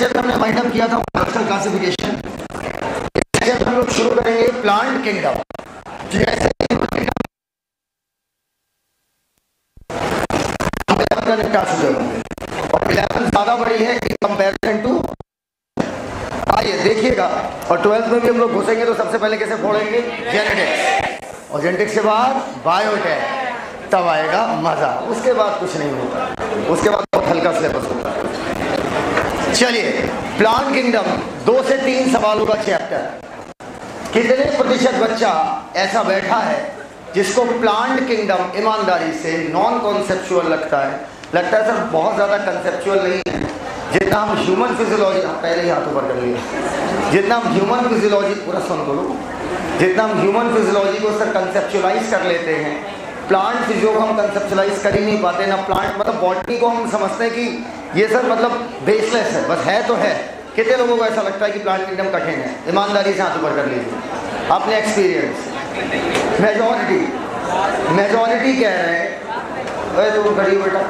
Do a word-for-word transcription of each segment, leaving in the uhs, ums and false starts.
Lecture हमने wind up किया था क्लस्टर क्लासिफिकेशन। लेक्चर हम लोग शुरू करेंगे प्लांट किंगडम। जैसे और इलेवन ज्यादा बड़ी है इन कंपैरिजन टू। आइए देखिएगा, और ट्वेल्थ में भी हम लोग घुसेंगे तो सबसे पहले कैसे फोड़ेंगे, जेनेटिक्स, और जेनेटिक्स के बाद बायोटेक, तब आएगा मजा। उसके बाद कुछ नहीं होगा, उसके बाद बहुत हल्का सिलेबस होगा। चलिए, प्लांट किंगडम दो से तीन सवालों का चैप्टर। कितने प्रतिशत बच्चा ऐसा बैठा है जिसको प्लांट किंगडम ईमानदारी से नॉन कॉन्सेप्चुअल लगता है? लगता है सर बहुत ज़्यादा कंसेप्चुअल नहीं है, जितना हम ह्यूमन फिजियोलॉजी, पहले ही हाथ ऊपर कर लिया, जितना हम ह्यूमन फिजियोलॉजी, पूरा सुन करो, जितना हम ह्यूमन फिजियोलॉजी को सर कंसेप्चुअलाइज कर लेते हैं, प्लांट फिजियो को हम कंसेप्चुअलाइज कर ही नहीं पाते ना। प्लांट मतलब बॉटनी को हम समझते हैं कि ये सर मतलब बेसलेस है, बस है तो है। कितने लोगों को ऐसा लगता है कि प्लांट किंगडम कठिन है? ईमानदारी से हाथ ऊपर कर लीजिए अपने एक्सपीरियंस। मेजॉरिटी मेजॉरिटी कह रहे हैं, अरे तुम खड़ी बेटा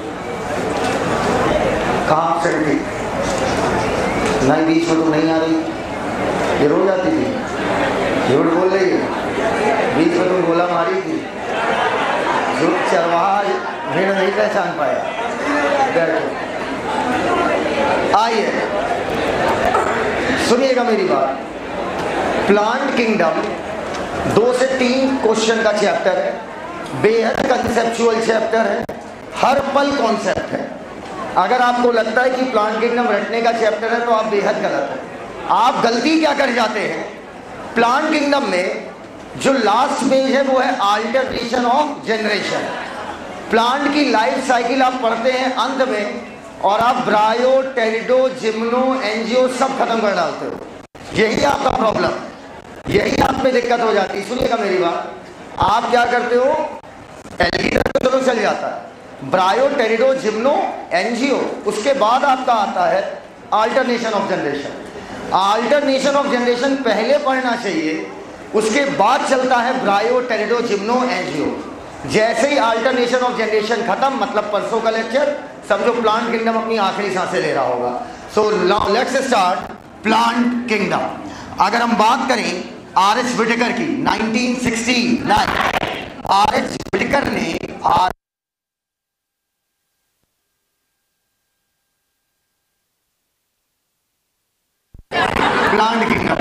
कहाँ से थी? नहीं, बीच में तुम नहीं आ रही, ये रोज आती थी, झूठ बोल रही है, बीच में तुम गोला मारी थी, झूठ चरवाहा भीड़ नहीं पहचान पाया। बैठो, आइए सुनिएगा मेरी बात। प्लांट किंगडम दो से तीन क्वेश्चन का चैप्टर है, बेहद कंसेप्चुअल चैप्टर है, हर पल कॉन्सेप्ट है। अगर आपको लगता है कि प्लांट किंगडम रटने का चैप्टर है तो आप बेहद गलत हैं। आप गलती क्या कर जाते हैं, प्लांट किंगडम में जो लास्ट पेज है वो है अल्टरनेशन ऑफ जनरेशन। प्लांट की लाइफ साइकिल आप पढ़ते हैं अंत में, और आप ब्रायो, टेरिडो, जिम्नो, एंजियो सब खत्म कर डालते हो। यही आपका प्रॉब्लम, यही आप में दिक्कत हो जाती है। सुनिएगा मेरी बात, आप क्या करते हो, एलिगेटर तो चलो चल जाता है, ब्रायो, टेरिडो, जिम्नो, एंजियो, उसके बाद आपका आता है alternation of generation. Alternation of generation पहले पढ़ना चाहिए, उसके बाद चलता है ब्रायो, टेरिडो, जिम्नो, एंजियो। जैसे ही अल्टरनेशन ऑफ जनरेशन खत्म, मतलब परसों का लेक्चर, समझो प्लांट किंगडम अपनी आखिरी सांसें ले रहा होगा। So let's start plant kingdom. अगर हम बात करें आर एच विटेकर की, nineteen sixty nine, R H Whittaker ने आर प्लांट किंगडम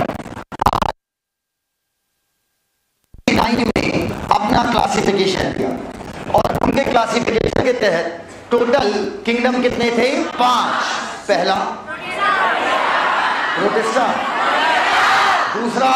में अपना क्लासिफिकेशन किया, और उनके क्लासिफिकेशन के तहत टोटल किंगडम कितने थे? पांच। पहला प्रोटिस्टा, दूसरा,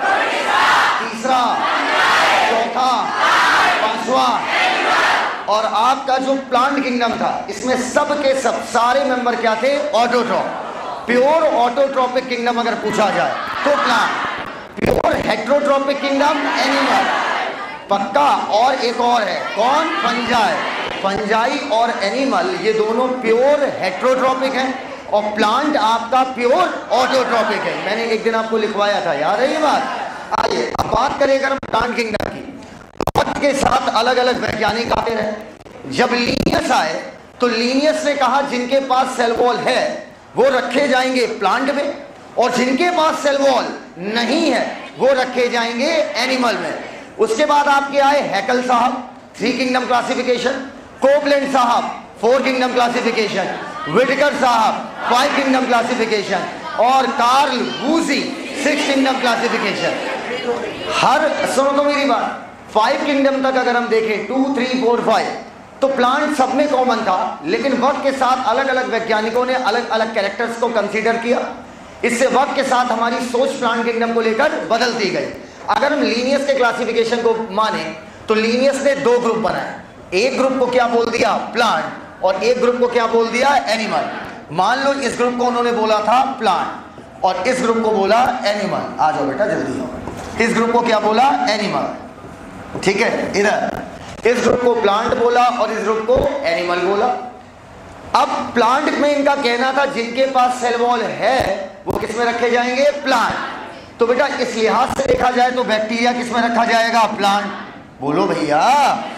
तीसरा, चौथा, पांचवा, और आपका जो प्लांट किंगडम था इसमें सब के सब सारे मेंबर क्या थे? ऑटोट्रॉप। प्योर ऑटोट्रॉपिक किंगडम अगर पूछा जाए तो plant, pure heterotrophic kingdom animal, पक्का। और एक और है, कौन? फंजाई। फंजाई और एनिमल ये दोनों प्योर हेट्रोट्रॉपिक हैं, और प्लांट आपका प्योर ऑटोट्रॉपिक है। मैंने एक दिन आपको लिखवाया था, याद है ये बात? आइए अब बात करें अगर हम प्लांट किंगडम की, वक्त के साथ अलग अलग वैज्ञानिक आते रहे। जब लीनियस आए तो लीनियस ने कहा जिनके पास सेल वॉल है वो रखे जाएंगे प्लांट में, और जिनके पास सेल वॉल नहीं है वो रखे जाएंगे एनिमल में। उसके बाद आपके आए हैकल साहब, थ्री किंगडम क्लासिफिकेशन, कोपलैंड साहब, फोर किंगडम क्लासिफिकेशन, विटेकर साहब, फाइव किंगडम क्लासिफिकेशन, और Carl Woese, six kingdom classification. हर, सुनो तो मेरी बात, फाइव किंगडम तक अगर हम देखें, टू, थ्री, फोर, फाइव, तो प्लांट सब में कॉमन था, लेकिन वक्त के साथ अलग अलग वैज्ञानिकों ने अलग अलग कैरेक्टर्स को कंसीडर किया। इससे वक्त के साथ हमारी सोच प्लांट किंगडम को लेकर बदलती गई। अगर हम लीनियस के क्लासिफिकेशन को माने तो लीनियस ने दो ग्रुप बनाए, एक ग्रुप को क्या बोल दिया? प्लांट, और एक ग्रुप को क्या बोल दिया? एनिमल। मान लो इस ग्रुप को उन्होंने बोला था प्लांट, और इस ग्रुप को बोला एनिमल। आ जाओ बेटा जल्दी हो। इस ग्रुप को क्या बोला? एनिमल, ठीक है। इधर इस ग्रुप को प्लांट बोला और इस ग्रुप को एनिमल बोला। अब प्लांट में इनका कहना था जिनके पास सेल वॉल है वो किस में रखे जाएंगे? प्लांट। तो बेटा इस लिहाज से देखा जाए तो बैक्टीरिया किस में रखा जाएगा? प्लांट। बोलो भैया।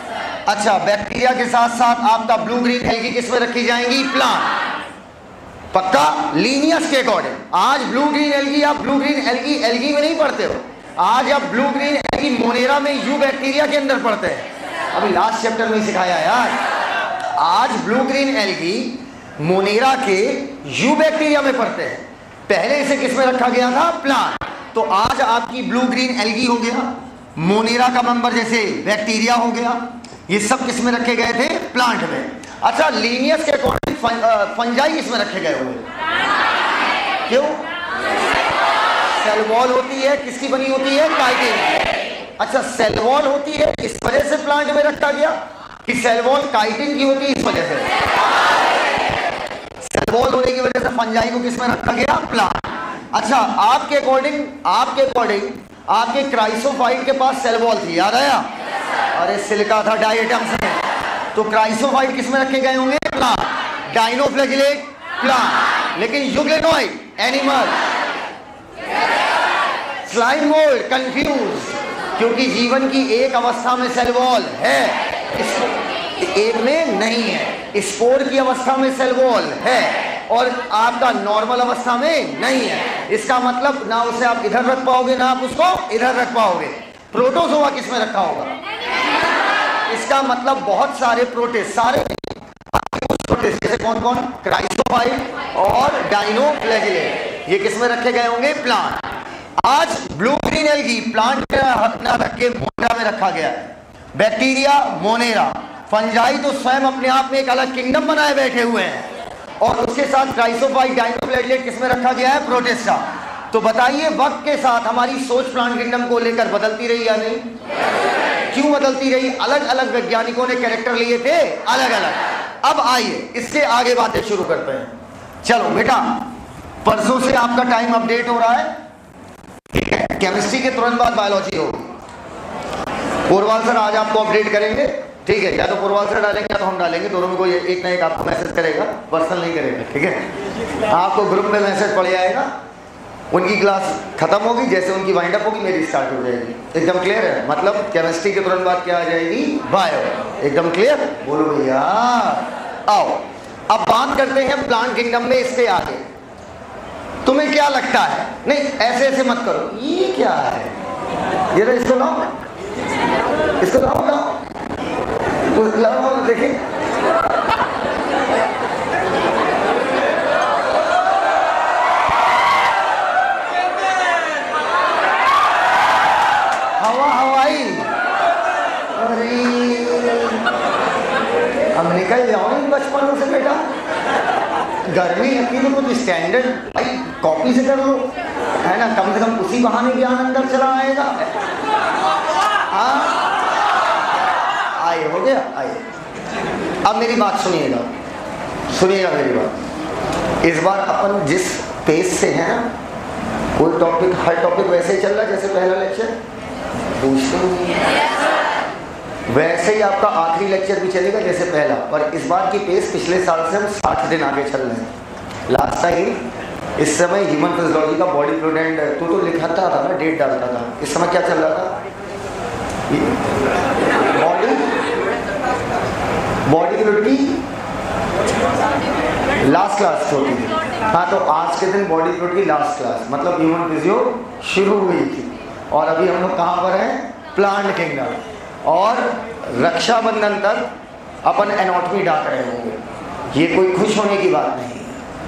अच्छा, बैक्टीरिया के साथ साथ आपका ब्लू ग्रीन एल्गी किस में रखी जाएंगी? प्लांट। पक्का? लीनियस के अकॉर्डिंग। आज ब्लू ग्रीन एल्गी आप ब्लू ग्रीन एल्गी एल्गी में नहीं पढ़ते हो, आज आप ब्लू ग्रीन एल्गी मोनेरा में यू बैक्टीरिया के अंदर पढ़ते हैं। अभी लास्ट चैप्टर में सिखाया यार। आज ब्लू ग्रीन एल्गी मोनेरा के यू बैक्टीरिया में पढ़ते हैं, पहले इसे किस में रखा गया था? प्लांट। तो आज आपकी ब्लू ग्रीन एल्गी हो गया, मोनेरा का मेंबर जैसे बैक्टीरिया हो गया, ये सब किस में रखे गए थे? प्लांट में। अच्छा, लीनियस के अकॉर्डिंग फंजाई किस में रखे गए हुए? क्यों? सेल वॉल होती है, किसकी बनी होती है? काइटिन। अच्छा, सेल वॉल होती है इस वजह से प्लांट में रखा गया कि सेल वॉल काइटिन की होती है इस वजह से? सेल वॉल होने की वजह से फंजाई को किस में रखा गया? प्लांट। अच्छा, आपके अकॉर्डिंग आपके अकॉर्डिंग आपके क्राइसोफाइट के पास सेल वॉल थी, याद आया? अरे सिलिका था डायटम्स में, तो क्राइसोफाइट किस में रखे गए होंगे? प्लांट। डाइनोफ्लैजिलेट प्लांट, लेकिन euglenoid animal. Slime mould confuse, क्योंकि जीवन की एक अवस्था में सेल वॉल है, एक में नहीं है। स्पोर की अवस्था में सेल वॉल है और आपका नॉर्मल अवस्था में नहीं है। इसका मतलब ना उसे आप इधर रख पाओगे ना आप उसको इधर रख पाओगे। प्रोटोजोआ किस में रखा होगा? इसका मतलब बहुत सारे प्रोटिस्ट, सारे प्रोटिस्ट जैसे कौन कौन? क्राइसोफाइट और डाइनोफ्लैजिलेट, ये किस में रखे गए होंगे? प्लांट। आज ब्लू ग्रीन एल्गी प्लांट में ना रख के मोनेरा में रखा गया है, बैक्टीरिया मोनेरा, फंजाई तो स्वयं अपने आप में एक अलग किंगडम बनाए बैठे हुए हैं, और उसके साथ क्राइसोफाइट डाइनोफ्लैजिलेट किस में रखा गया है? प्रोटिस्टा। तो बताइए वक्त के साथ हमारी सोच प्लांट किंगडम को लेकर बदलती रही या नहीं? क्यों बदलती रही? अलग अलग वैज्ञानिकों ने कैरेक्टर लिए थे अलग अलग। अब आइए इससे आगे बातें शुरू करते हैं। चलो बेटा, परसों से आपका टाइम अपडेट हो रहा है, ठीक है? केमिस्ट्री के तुरंत बाद बायोलॉजी होगी। पोरवाल सर आज आपको अपडेट करेंगे, ठीक है? या तो पोरवाल सर डालेंगे या तो हम डालेंगे, दोनों में कोई एक ना एक आपको मैसेज करेगा, पर्सनल नहीं करेगा, ठीक है? आपको ग्रुप में मैसेज पड़ जाएगा, उनकी क्लास खत्म होगी, जैसे उनकी वाइंड अप होगी मेरी स्टार्ट हो जाएगी। एकदम क्लियर है? मतलब केमिस्ट्री के तुरंत बाद क्या आ जाएगी? बायो। एकदम क्लियर? बोलो भैया। आओ अब बात करते हैं प्लांट किंगडम में इसके आगे। तुम्हें क्या लगता है? नहीं ऐसे ऐसे मत करो, ये क्या है? ये तो इसको लाओ, इसको लाओ लाओ लाओ, देखिए हवा हवाई। अरे हम निकल जाओ इन बचपनों से बेटा, गर्मी है तो कुछ स्टैंडर्ड भाई कॉपी से कर लो, है ना? कम से कम उसी बहाने ज्ञान अंदर चला आएगा। हाँ आइए, हो गया, आइए अब मेरी बात सुनिएगा, सुनिएगा मेरी बात। इस बार अपन जिस पेज से है ना, कोई टॉपिक हर टॉपिक वैसे ही चल रहा है जैसे पहला लेक्चर, वैसे ही आपका आखिरी लेक्चर भी चलेगा जैसे पहला। पर इस बार की पेस पिछले साल से हम साठ दिन आगे चल रहे हैं। लास्ट टाइम इस समय ह्यूमन फिजियोलॉजी का बॉडी फ्लूइड एंड तू तो लिखाता था ना, डेट डालता था, इस समय क्या चल रहा था? बॉडी बॉडी फ्लूइड की लास्ट क्लास होती थी। हाँ, तो आज के दिन बॉडी फ्लूइड की लास्ट क्लास, मतलब ह्यूमन फिजियो शुरू हुई थी। और अभी हम लोग कहाँ पर हैं? Plant kingdom. और रक्षाबंधन तक अपन एनाटॉमी डाक रहे होंगे। ये कोई खुश होने की बात नहीं।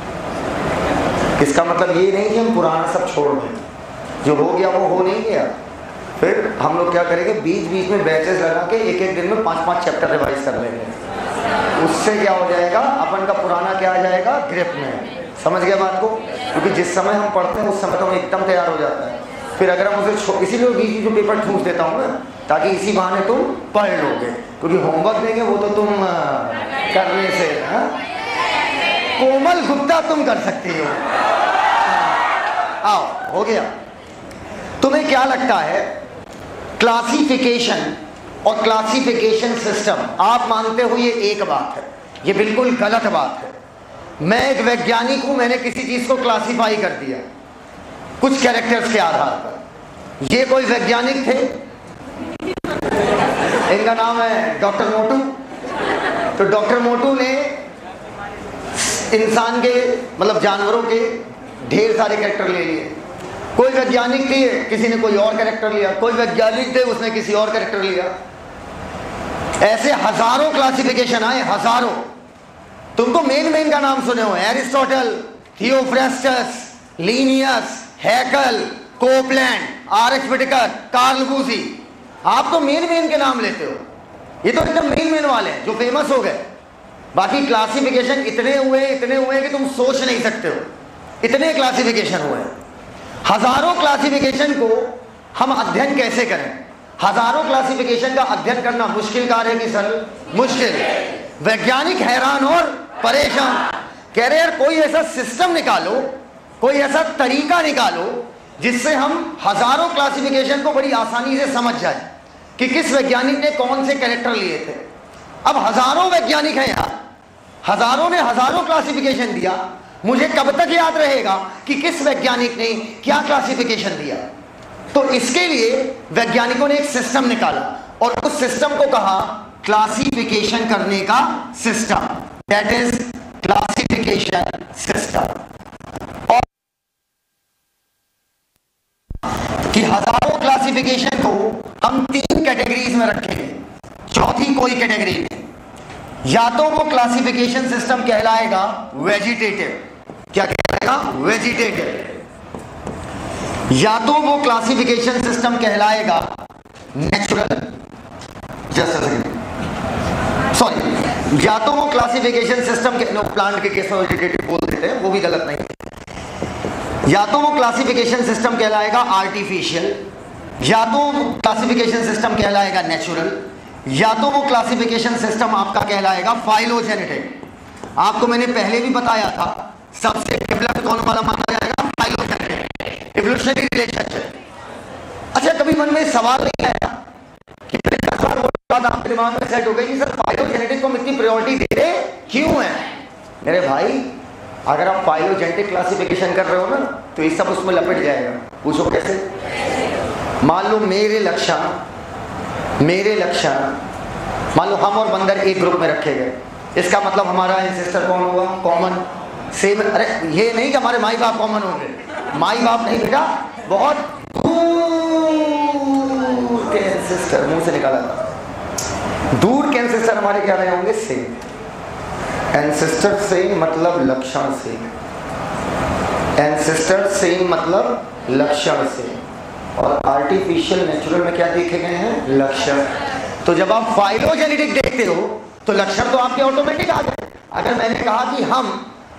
इसका मतलब ये नहीं कि हम पुराना सब छोड़ दें, जो हो गया वो हो नहीं गया। फिर हम लोग क्या करेंगे? बीच बीच में बैचेस लगा के एक एक दिन में पांच पांच चैप्टर रिवाइज कर लेंगे। उससे क्या हो जाएगा? अपन का पुराना क्या आ जाएगा? ग्रिप में। समझ गया बात को? क्योंकि जिस समय हम पढ़ते हैं उस समय तो हम एकदम तैयार हो जाता है। फिर अगर हम उसे, इसीलिए बीच बीच में पेपर ठूस देता हूँ ना, ताकि इसी बहाने तुम पढ़ लोगे। क्योंकि होमवर्क देंगे वो तो तुम करने से, हा? कोमल गुप्ता तुम कर सकती हो। आओ, हो गया। तुम्हें क्या लगता है क्लासिफिकेशन और क्लासिफिकेशन सिस्टम, आप मानते हो ये एक बात है, ये बिल्कुल गलत बात है। मैं एक वैज्ञानिक हूं, मैंने किसी चीज को क्लासिफाई कर दिया कुछ कैरेक्टर्स के आधार पर। ये कोई वैज्ञानिक थे, इनका नाम है डॉक्टर मोटू। तो डॉक्टर मोटू ने इंसान के मतलब जानवरों के ढेर सारे कैरेक्टर ले लिए। कोई वैज्ञानिक थे, किसी ने कोई और कैरेक्टर लिया, कोई वैज्ञानिक थे, उसने किसी और कैरेक्टर लिया। ऐसे हजारों क्लासिफिकेशन आए, हजारों। तुमको मेन मेन का नाम सुने हो, Aristotle, Theophrastus, Linnaeus, Haeckel, Copeland, R H Whittaker, Carl Woese. आप तो मेन मेन के नाम लेते हो, ये तो एकदम मेन मेन वाले हैं जो फेमस हो गए। बाकी क्लासिफिकेशन इतने हुए इतने हुए कि तुम सोच नहीं सकते हो, इतने क्लासिफिकेशन हुए। हजारों क्लासिफिकेशन को हम अध्ययन कैसे करें? हजारों क्लासिफिकेशन का अध्ययन करना मुश्किल कार्य है कि सरल? मुश्किल। वैज्ञानिक हैरान और परेशान, कह रहे यार कोई ऐसा सिस्टम निकालो, कोई ऐसा तरीका निकालो जिससे हम हजारों क्लासिफिकेशन को बड़ी आसानी से समझ जाए कि किस वैज्ञानिक ने कौन से कैरेक्टर लिए थे। अब हजारों वैज्ञानिक हैं यार, हजारों ने हजारों क्लासिफिकेशन दिया, मुझे कब तक याद रहेगा कि किस वैज्ञानिक ने क्या क्लासिफिकेशन दिया? तो इसके लिए वैज्ञानिकों ने एक सिस्टम निकाला और उस सिस्टम को कहा क्लासिफिकेशन करने का system, that is classification system. और कि हजारों क्लासिफिकेशन को हम तीन कैटेगरीज में रखेंगे, चौथी कोई कैटेगरी नहीं। या तो वो क्लासिफिकेशन सिस्टम कहलाएगा वेजिटेटिव, क्या कहलाएगा? वेजिटेटिव। या तो वो क्लासिफिकेशन सिस्टम कहलाएगा natural, just a second, sorry, या तो वो क्लासिफिकेशन सिस्टम के नो प्लांट के केस में वेजिटेटिव बोल देते हैं, वो भी गलत नहीं। या तो वो क्लासिफिकेशन सिस्टम कहलाएगा आर्टिफिशियल, या तो क्लासिफिकेशन सिस्टम कहलाएगा नेचुरल, या तो वो क्लासिफिकेशन सिस्टम आपका कहलाएगा फाइलोजेनेटिक। आपको मैंने पहले भी बताया था, सबसे डेवलप्ड कौन वाला माना जाएगा? Phylogenetic, evolutionary relationship. अच्छा, कभी मन में सवाल नहीं आया कि दस बार बाद आपके दिमाग में सेट हो गई कि सर फाइलोजेनेटिक को इतनी प्रायोरिटी दे रहे क्यों है? मेरे भाई, अगर आप फाइलोजेनेटिक क्लासिफिकेशन कर रहे हो ना तो ये सब उसमें लपेट जाएगा। पूछो कैसे? मान लो मेरे लक्षण मेरे लक्षण मान लो हम और बंदर एक ग्रुप में रखे गए, इसका मतलब हमारा एंसेस्टर कौन होगा? Common, same. अरे ये नहीं कि हमारे माई बाप कॉमन होंगे, माई बाप नहीं बेटा, बहुत दूर के एंसेस्टर, मुंह से निकाला था, दूर के एंसेस्टर हमारे क्या रहे होंगे? सेम। एंसेस्टर सेम मतलब लक्षण सेम, एंसेस्टर सेम मतलब लक्षण सेम। और आर्टिफिशियल नेचुरल में क्या देखे गए हैं? लक्षण। तो जब आप फाइलोजेनेटिक देखते हो तो लक्षण तो आपके ऑटोमेटिक आ गए। अगर मैंने कहा कि हम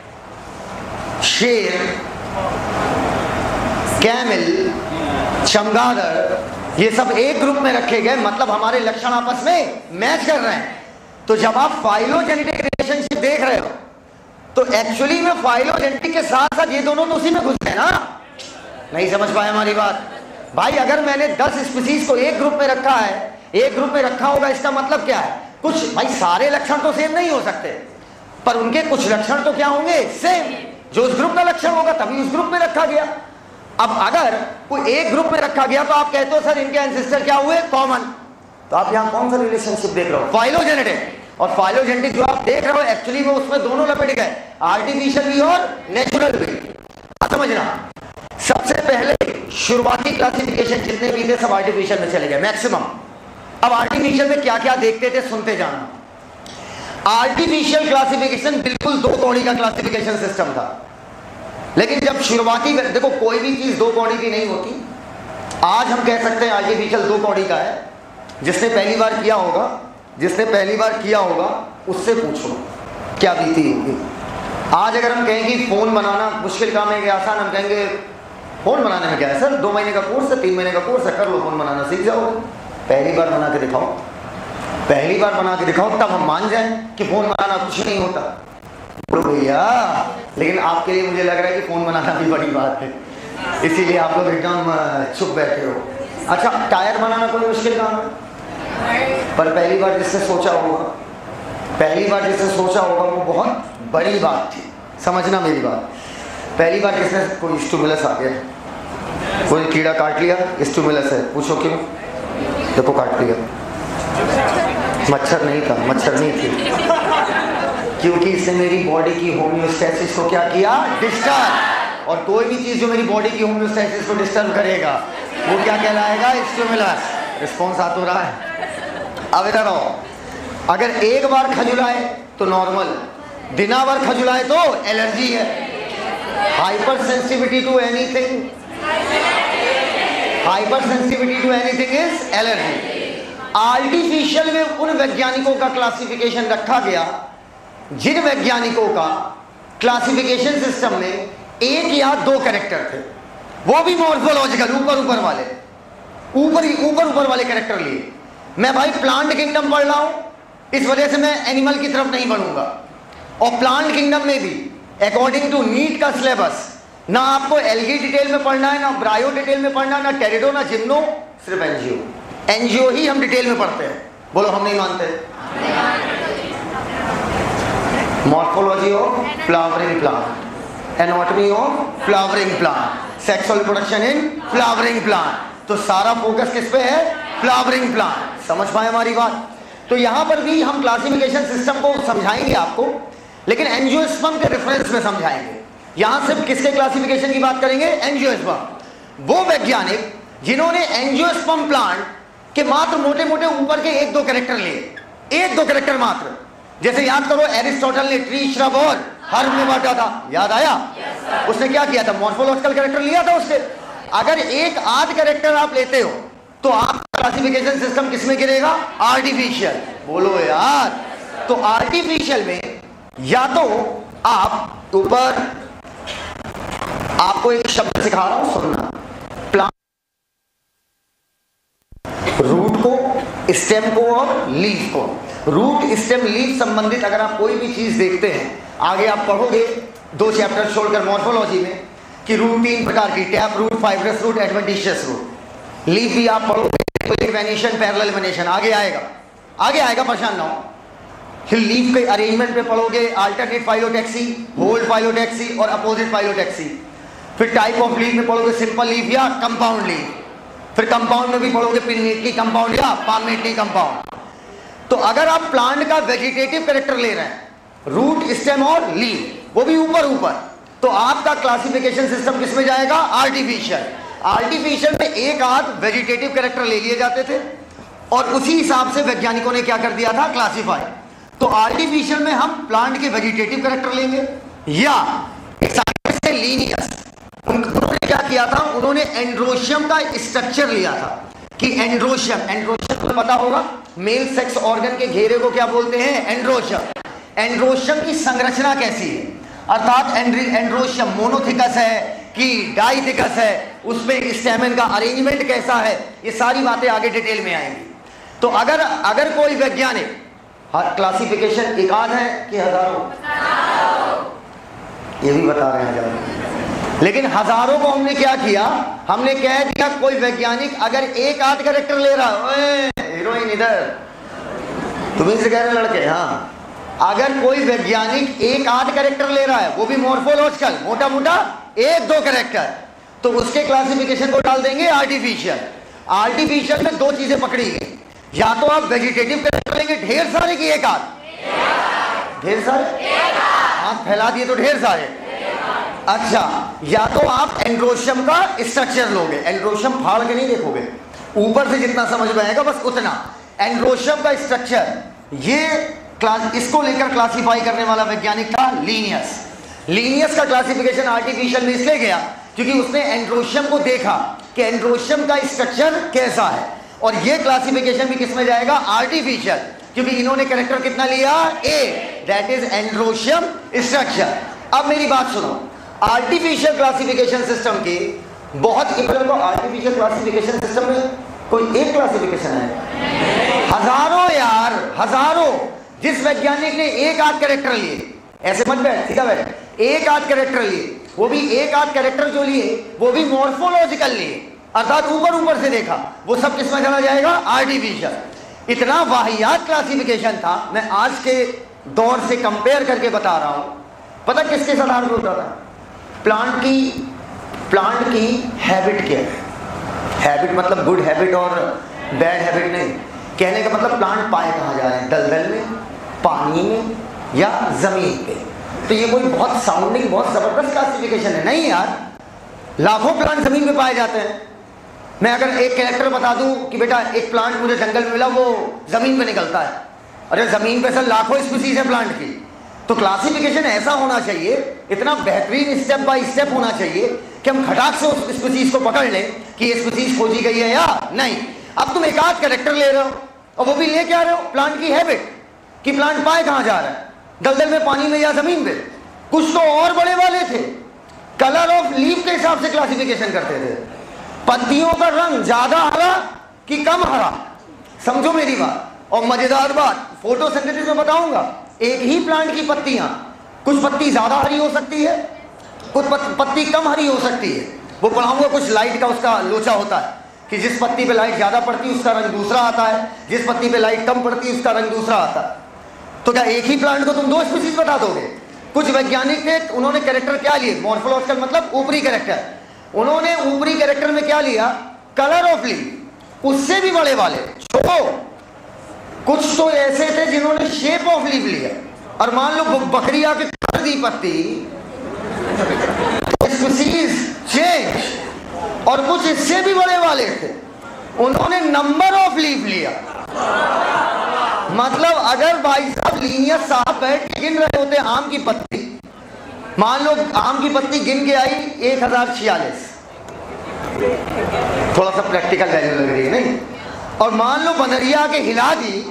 शेर, कैमल, चमगादड़ ये सब एक ग्रुप में रखे गए, मतलब हमारे लक्षण आपस में मैच कर रहे हैं। तो जब आप फाइलोजेनेटिक रिलेशनशिप देख रहे हो तो एक्चुअली में फाइलोजेनेटिक के साथ साथ ये दोनों तो उसी में घुस गए ना। नहीं समझ पाए हमारी बात? भाई अगर मैंने दस स्पीसीज को एक ग्रुप में रखा है, एक ग्रुप में रखा होगा, इसका मतलब क्या है? कुछ भाई सारे लक्षण तो सेम नहीं हो सकते, पर उनके कुछ लक्षण तो क्या होंगे? सेम। जो उस ग्रुप का लक्षण होगा तभी उस ग्रुप में रखा गया। अब अगर कोई एक ग्रुप में रखा गया तो आप कहते हो सर इनके एंसेस्टर क्या हुए? कॉमन। तो आप यहां कौन सा रिलेशनशिप देख रहे हो? फाइलोजेनेटिक। और फाइलोजेनेटिक जो आप देख रहे हो एक्चुअली में उसमें दोनों लपेट गए, आर्टिफिशियल भी और नेचुरल भी। समझना, सबसे पहले शुरुआती क्लासिफिकेशन जितने भी थे सब आर्टिफिशियल में चले गए मैक्सिमम। अब आर्टिफिशियल में क्या क्या देखते थे सुनते जाना। आर्टिफिशियल क्लासिफिकेशन बिल्कुल दो कौड़ी का क्लासिफिकेशन सिस्टम था, लेकिन जब शुरुआती, देखो कोई भी चीज दो कौड़ी की नहीं होती। आज हम कह सकते हैं आर्टिफिशियल दो कौड़ी का है। जिसने पहली बार किया होगा जिसने पहली बार किया होगा उससे पूछो क्या बीती होगी। आज अगर हम कहें कि फोन बनाना मुश्किल काम है कि आसान, हम कहेंगे फोन बनाने में क्या है सर, दो महीने का कोर्स है, तीन महीने का कोर्स है, कर लो, फोन बनाना सीख जाओगे। पहली बार बना के दिखाओ, पहली बार बना के दिखाओ, तब हम मान जाएं कि फोन बनाना कुछ नहीं होता। तो भैया, लेकिन आपके लिए मुझे लग रहा है कि फोन बनाना भी बड़ी बात है, इसीलिए आप लोग एकदम चुप बैठे हो। अच्छा, टायर बनाना कोई मुश्किल काम है? पर पहली बार जिसने सोचा होगा पहली बार जिसने सोचा होगा वो बहुत बड़ी बात थी। समझना मेरी बात, पहली बार जिसने कोई स्टिमुलस आ गया, कोई कीड़ा काट लिया, स्टिमुलस है, पूछो क्यों? देखो काट लिया, मच्छर नहीं था, मच्छर नहीं थी, क्योंकि इसने मेरी बॉडी की होम्योस्टेसिस को क्या किया, डिस्टर्ब। और कोई भी चीज जो मेरी बॉडी की होम्योस्टेसिस को डिस्टर्ब करेगा वो क्या कहलाएगा, स्टिमुलस। रिस्पॉन्स आ तो रहा है। अब इधर आओ, अगर एक बार खजुलाए तो नॉर्मल, दिना भर खजुलाए तो एलर्जी है। Hyper sensitivity to anything, hyper sensitivity to anything is allergy. Artificial में उन वैज्ञानिकों का क्लासिफिकेशन रखा गया जिन वैज्ञानिकों का क्लासिफिकेशन सिस्टम में एक या दो कैरेक्टर थे, वो भी मॉर्फोलॉजिकल, ऊपर ऊपर वाले, ऊपर ऊपर ऊपर वाले कैरेक्टर लिए। मैं भाई प्लांट किंगडम पढ़ रहा हूं, इस वजह से मैं एनिमल की तरफ नहीं बढ़ूंगा। और प्लांट किंगडम में भी अकॉर्डिंग टू नीट का सिलेबस ना आपको एल्गी डिटेल में पढ़ना है, ना ब्रायो डिटेल में पढ़ना है, ना टेरिडो, ना जिम्नो, सिर्फ एनजीओ। एनजीओ ही हम डिटेल में पढ़ते हैं। बोलो हम नहीं मानते। Morphology of flowering plant, anatomy of flowering plant, sexual reproduction in flowering plant. तो सारा फोकस किस पे है, फ्लावरिंग प्लांट। समझ पाए हमारी बात। तो यहां पर भी हम क्लासिफिकेशन सिस्टम को समझाएंगे आपको, लेकिन एंजियोस्पर्म के रेफरेंस में समझाएंगे। यहां सिर्फ किसके क्लासिफिकेशन की बात करेंगे, एंजियोस्पर्म। वो वैज्ञानिक जिन्होंने एंजियोस्पर्म प्लांट के मात्र मोटे मोटे ऊपर के एक दो कैरेक्टर लिए, एक दो कैरेक्टर मात्र। जैसे याद करो एरिस्टोटल ने ट्री, श्रब और हर्ब में बांटा था, याद आया? yes, उसने क्या किया था, मॉर्फोलॉजिकल कैरेक्टर लिया था उससे। अगर एक आध कैरेक्टर आप लेते हो तो आप क्लासिफिकेशन सिस्टम किसमें गिरेगा, आर्टिफिशियल। बोलो यार। तो आर्टिफिशियल में या तो आप ऊपर, आपको एक शब्द सिखा रहा हूं सुनना, प्लांट, रूट को, स्टेम को और लीफ को। रूट, स्टेम, लीफ संबंधित अगर आप कोई भी चीज देखते हैं, आगे आप पढ़ोगे दो चैप्टर छोड़कर मॉर्फोलॉजी में कि रूट तीन प्रकार की, tap root, fibrous root, adventitious root. Leaf भी आप पढ़ोगे, वेनिशन, पैरेलल वेनिशन, आगे आएगा, आगे आएगा, परेशान ना हो। फिर लीफ के अरेंजमेंट पे पढ़ोगे अल्टरनेट फाइलोटैक्सी, होल्ड फाइलोटैक्सी और अपोजिट फाइलोटैक्सी। फिर टाइप ऑफ लीफ में पढ़ोगे सिंपल लीफ या कंपाउंड लीफ। फिर कंपाउंड में भी पढ़ोगे पिन्नेटली कंपाउंड या पामेटली कंपाउंड। तो अगर आप प्लांट का वेजिटेटिव कैरेक्टर ले रहे हैं, रूट, स्टेम और लीफ, वो भी ऊपर ऊपर, तो आपका क्लासिफिकेशन सिस्टम किसमें जाएगा, आर्टिफिशियल। आर्टिफिशियल में एक आध वेजिटेटिव कैरेक्टर ले लिए जाते थे और उसी हिसाब से वैज्ञानिकों ने क्या कर दिया था, क्लासिफाई। तो आर्टिफिशियल में हम प्लांट के वेजिटेटिव कैरेक्टर लेंगे या से लीनियस। उन्होंने क्या किया था, उन्होंने एंड्रोशियम का स्ट्रक्चर लिया था कि एंड्रोशियम, एंड्रोशियम तो पता होगा, मेल सेक्स ऑर्गन के घेरे को क्या बोलते हैं, एंड्रोशियम। एंड्रोशियम की संरचना कैसी है, अर्थात एंड्रोशियम मोनोथिकस है कि डाइथिकस है, उसमें स्टेमन का अरेंजमेंट कैसा है, ये सारी बातें आगे डिटेल में आएंगी। तो अगर अगर कोई वैज्ञानिक, क्लासिफिकेशन एक आध है कि हजारों, ये भी बता रहे हैं हजारों, लेकिन हजारों को हमने क्या किया, हमने कह दिया कोई वैज्ञानिक अगर एक आध कैरेक्टर ले रहा है, हीरोइन इधर, तुम्हें से कह रहे लड़के, हाँ, अगर कोई वैज्ञानिक एक आध कैरेक्टर ले रहा है, वो भी मॉर्फोलॉजिकल, मोटा मोटा एक दो कैरेक्टर, तो उसके क्लासिफिकेशन को डाल देंगे आर्टिफिशियल। आर्टिफिशियल में दो चीजें पकड़ी गई, या तो आप वेजिटेटिव कैरेक्टर लेंगे ढेर सारे की एक आध, ढेर सारे, हाथ फैला दिए तो ढेर सारे, अच्छा, या तो आप एंड्रोशियम का स्ट्रक्चर लोगे। एंड्रोशियम फाड़ के नहीं देखोगे, ऊपर से जितना समझ में आएगा बस उतना। एंड्रोशियम का स्ट्रक्चर, ये क्लास, इसको लेकर क्लासिफाई करने वाला वैज्ञानिक था लीनियस। लीनियस का क्लासिफिकेशन आर्टिफिशियल में इसलिए गया क्योंकि उसने एंड्रोशियम को देखा कि एंड्रोशियम का स्ट्रक्चर कैसा है, और ये क्लासिफिकेशन भी किसमें जाएगा, आर्टिफिशियल, क्योंकि इन्होंने कैरेक्टर कितना लिया, ए, दैट इज एंड्रोशियम स्ट्रक्चर। अब मेरी बात सुनो, आर्टिफिशियल क्लासिफिकेशन सिस्टम की बहुत को आर्टिफिशियल क्लासिफिकेशन सिस्टम में कोई एक क्लासिफिकेशन है, हजारों यार, हजारों। जिस वैज्ञानिक ने एक आध कैरेक्टर लिए, ऐसे मत बैठ, सीधा बैठ, एक आध कैरेक्टर लिए, वो भी एक आध कैरेक्टर जो लिए वो भी मॉर्फोलॉजिकल लिए, अर्थात ऊपर ऊपर से देखा, वो सब किसमें चला जाएगा, आर्टिफिशियल। इतना वाहियात क्लासिफिकेशन था, मैं आज के दौर से कंपेयर करके बता रहा हूं। पता किसके आधार पर होता था, प्लांट की प्लांट की हैबिट क्या है। हैबिट मतलब गुड हैबिट और बैड हैबिट नहीं, कहने का मतलब प्लांट पाए कहाँ जा रहे हैं, दलदल में, पानी में, या जमीन पे। तो ये कोई बहुत साउंडिंग बहुत जबरदस्त क्लासिफिकेशन है नहीं यार, लाखों प्लांट जमीन पे पाए जाते हैं। मैं अगर एक कैरेक्टर बता दूं कि बेटा एक प्लांट मुझे जंगल में मिला वो जमीन पे निकलता है, अरे जमीन पे सर लाखों स्पीसीज है प्लांट की, तो क्लासिफिकेशन ऐसा होना चाहिए, इतना बेहतरीन स्टेप बाय स्टेप होना चाहिए कि हम खटाक से उस स्पीसीज को पकड़ लें कि ये स्पीसीज खोजी गई है या नहीं। अब तुम एक आध कैरेक्टर ले रहे हो और वो भी ले क्या रहे हो प्लांट की हैबिट कि प्लांट पाए कहां जा रहा है, दलदल में, पानी में या जमीन पे। कुछ तो और बड़े वाले थे, कलर ऑफ लीफ के हिसाब से क्लासिफिकेशन करते थे, पत्तियों का रंग ज्यादा हरा कि कम हरा, समझो मेरी बात। और मजेदार बात फोटोसिंथेसिस में बताऊंगा, एक ही प्लांट की पत्तियां, कुछ पत्ती ज्यादा हरी हो सकती है, कुछ पत्ती कम हरी हो सकती है, वो पढ़ाऊंगा। कुछ लाइट का उसका लोचा होता है कि जिस पत्ती पे लाइट ज्यादा पड़ती है उसका रंग दूसरा आता है, जिस पत्ती पे लाइट कम पड़ती है उसका रंग दूसरा आता है। तो क्या एक ही प्लांट को तुम दो स्पीसीज बता दोगे? कुछ वैज्ञानिक थे, उन्होंने कैरेक्टर क्या लिए, मॉर्फोलॉजिकल मतलब ऊपरी कैरेक्टर, उन्होंने ऊपरी कैरेक्टर में क्या लिया, कलर ऑफ लीफ। उससे भी बड़े वाले छोड़ो, कुछ तो ऐसे थे जिन्होंने शेप ऑफ लीफ लिया, और मान लो बकरी आके कर दी पत्ती, स्पीसीज चेंज। और कुछ इससे भी बड़े वाले थे, उन्होंने नंबर ऑफ लीफ लिया। मतलब अगर भाई साहब लीनियर साहब बैठ के गिन रहे होते आम की पत्ती, मान लो आम की पत्ती गिन के आई एक हजार छियालीस, थोड़ा सा प्रैक्टिकल वैल्यू लग रही है नहीं, और मान लो बनरिया के हिला दी,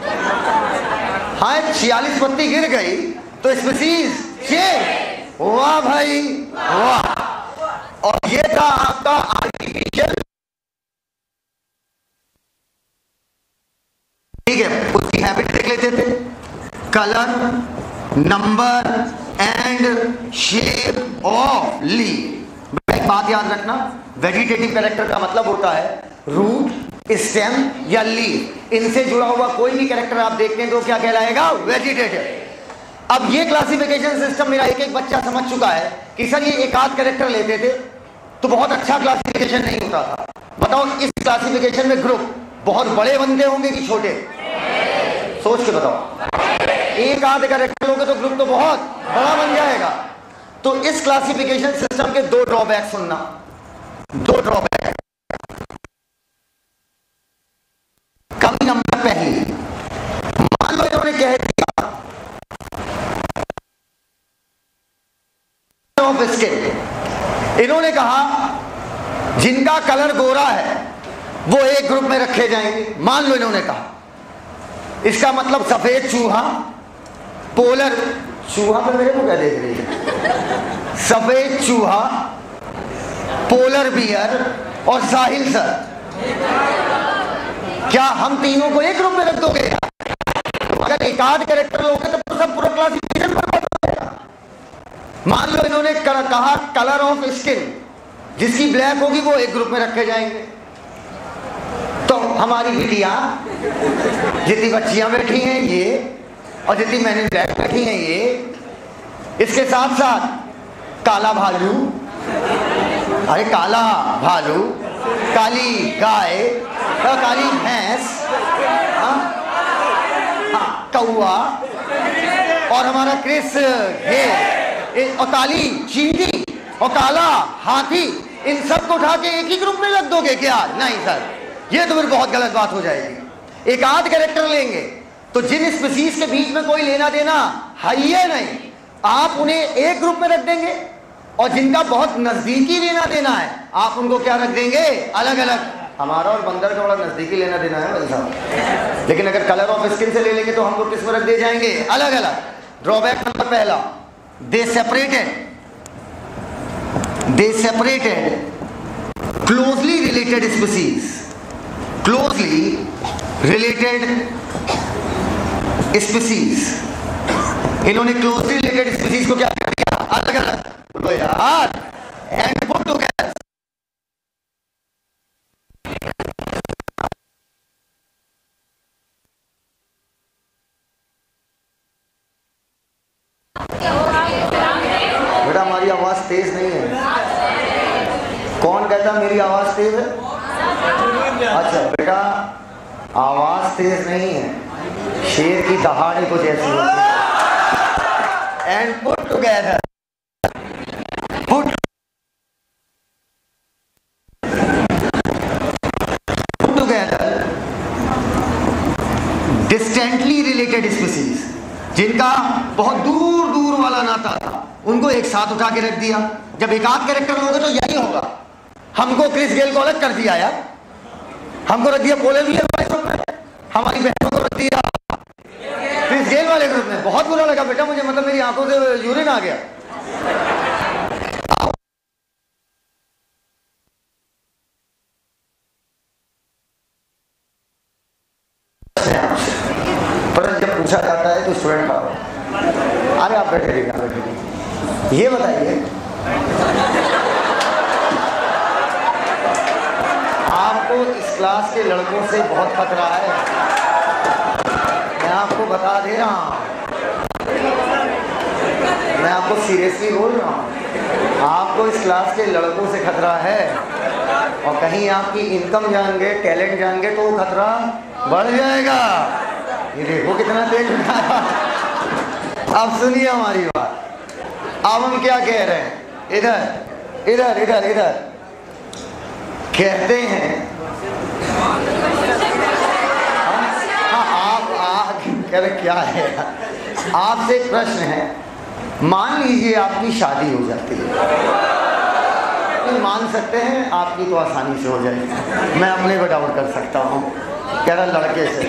हाँ छियालीस पत्ती गिर गई, तो स्पीसीज चेंज। वाह भाई वाह। और ये था आपका आर्टिफिशियल, ठीक है, उसकी हैबिट देख लेते थे, colour, number and shape of leaf. एक बात याद रखना, वेजिटेटिव कैरेक्टर का मतलब होता है रूट, स्टेम या लीफ, इनसे जुड़ा हुआ कोई भी कैरेक्टर आप देखते हैं तो क्या कहलाएगा, वेजिटेटिव। अब ये क्लासिफिकेशन सिस्टम मेरा एक एक बच्चा समझ चुका है कि सर ये एक आध कैरेक्टर लेते थे तो बहुत अच्छा क्लासिफिकेशन नहीं होता था। बताओ इस क्लासिफिकेशन में ग्रुप बहुत बड़े बनते होंगे कि छोटे, सोच के बताओ। एक आध कैरेक्टर लोगे तो ग्रुप तो बहुत बड़ा बन जाएगा। तो इस क्लासिफिकेशन सिस्टम के दो ड्रॉबैक सुनना, दो ड्रॉबैक। कमी नंबर पहली, मान लो इन्होंने कह दिया ऑफ स्किन, इन्होंने कहा जिनका कलर गोरा है वो एक ग्रुप में रखे जाएंगे। मान लो इन्होंने कहा, इसका मतलब सफेद चूहा, पोलर चूहा पे मेरे को क्या देख रही है, सफेद चूहा, पोलर बियर और साहिल सर, क्या हम तीनों को एक ग्रुप में रख दोगे? अगर एक आध कैरेक्टर लोगे तो सब पूरा क्लासिफिकेशन बर्बाद हो जाएगा। मान लो इन्होंने कहा कलर ऑफ स्किन, जिसकी ब्लैक होगी वो एक ग्रुप में रखे जाएंगे। तो हमारी बिटिया जितनी बच्चियां बैठी हैं ये, और जितनी मैंने ब्लैक बैठी हैं ये, इसके साथ साथ काला भालू, अरे काला भालू, काली गाय, काली भैंस, कौआ, और हमारा क्रिस ये, और काली चींटी और काला हाथी, इन सब को उठा के एक ही ग्रुप में रख दोगे क्या? नहीं सर, ये तो फिर बहुत गलत बात हो जाएगी। एक आध कैरेक्टर लेंगे तो जिन स्पीसीज के बीच में कोई लेना देना है ही नहीं, आप उन्हें एक ग्रुप में रख देंगे, और जिनका बहुत नजदीकी लेना देना है आप उनको क्या रख देंगे, अलग अलग। हमारा और बंदर का बड़ा नजदीकी लेना देना है भाई साहब, लेकिन अगर कलर ऑफ स्किन से ले लेंगे तो हमको किस में रख दिए जाएंगे, अलग अलग। ड्रॉबैक नंबर पहला, they separated they separated closely related species, closely related species, इन्होंने क्लोजली रिलेटेड स्पीसीज को क्या कर दिया, अलग अलग। बोलो यार, एंड पुट टुगेदर। बेटा हमारी आवाज तेज नहीं है, कौन कहता मेरी आवाज तेज है? अच्छा बेटा आवाज तेज नहीं है, शेर की दहाड़ कुछ ऐसी होती है। and put together. Put together distantly related species, जिनका बहुत दूर दूर वाला नाता था, उनको एक साथ उठा के रख दिया। जब एक आध कैरेक्टर होंगे तो यही होगा। हमको क्रिस गेल को अलग कर दिया यार, हमको रख दिया पोले विलियम वाले ग्रुप में, हमारी बहनों को रख दिया क्रिस गेल वाले ग्रुप में। बहुत बुरा लगा बेटा मुझे, मतलब मेरी आंखों से यूरिन आ गया। पर जब पूछा जाता है तो स्टूडेंट का, अरे आप बैठे रहिए, बैठे रहिए, ये बताइए आपको इस क्लास के लड़कों से बहुत खतरा है। मैं आपको बता दे रहा हूँ, मैं आपको सीरियसली बोल रहा हूँ, आपको इस क्लास के लड़कों से खतरा है। और कहीं आपकी इनकम जान गए, टैलेंट जान गए तो वो खतरा बढ़ जाएगा। ये देखो कितना तेज उठाया। अब सुनिए हमारी बात। अब हम क्या कह रहे हैं, इधर इधर इधर इधर कहते हैं, हाँ आप आप कह रहे क्या है, आपसे एक प्रश्न है। मान लीजिए आपकी शादी हो जाती है, मान सकते हैं आपकी तो आसानी से हो जाएगी, मैं अपने को डाउट कर सकता हूँ, कह रहा लड़के से।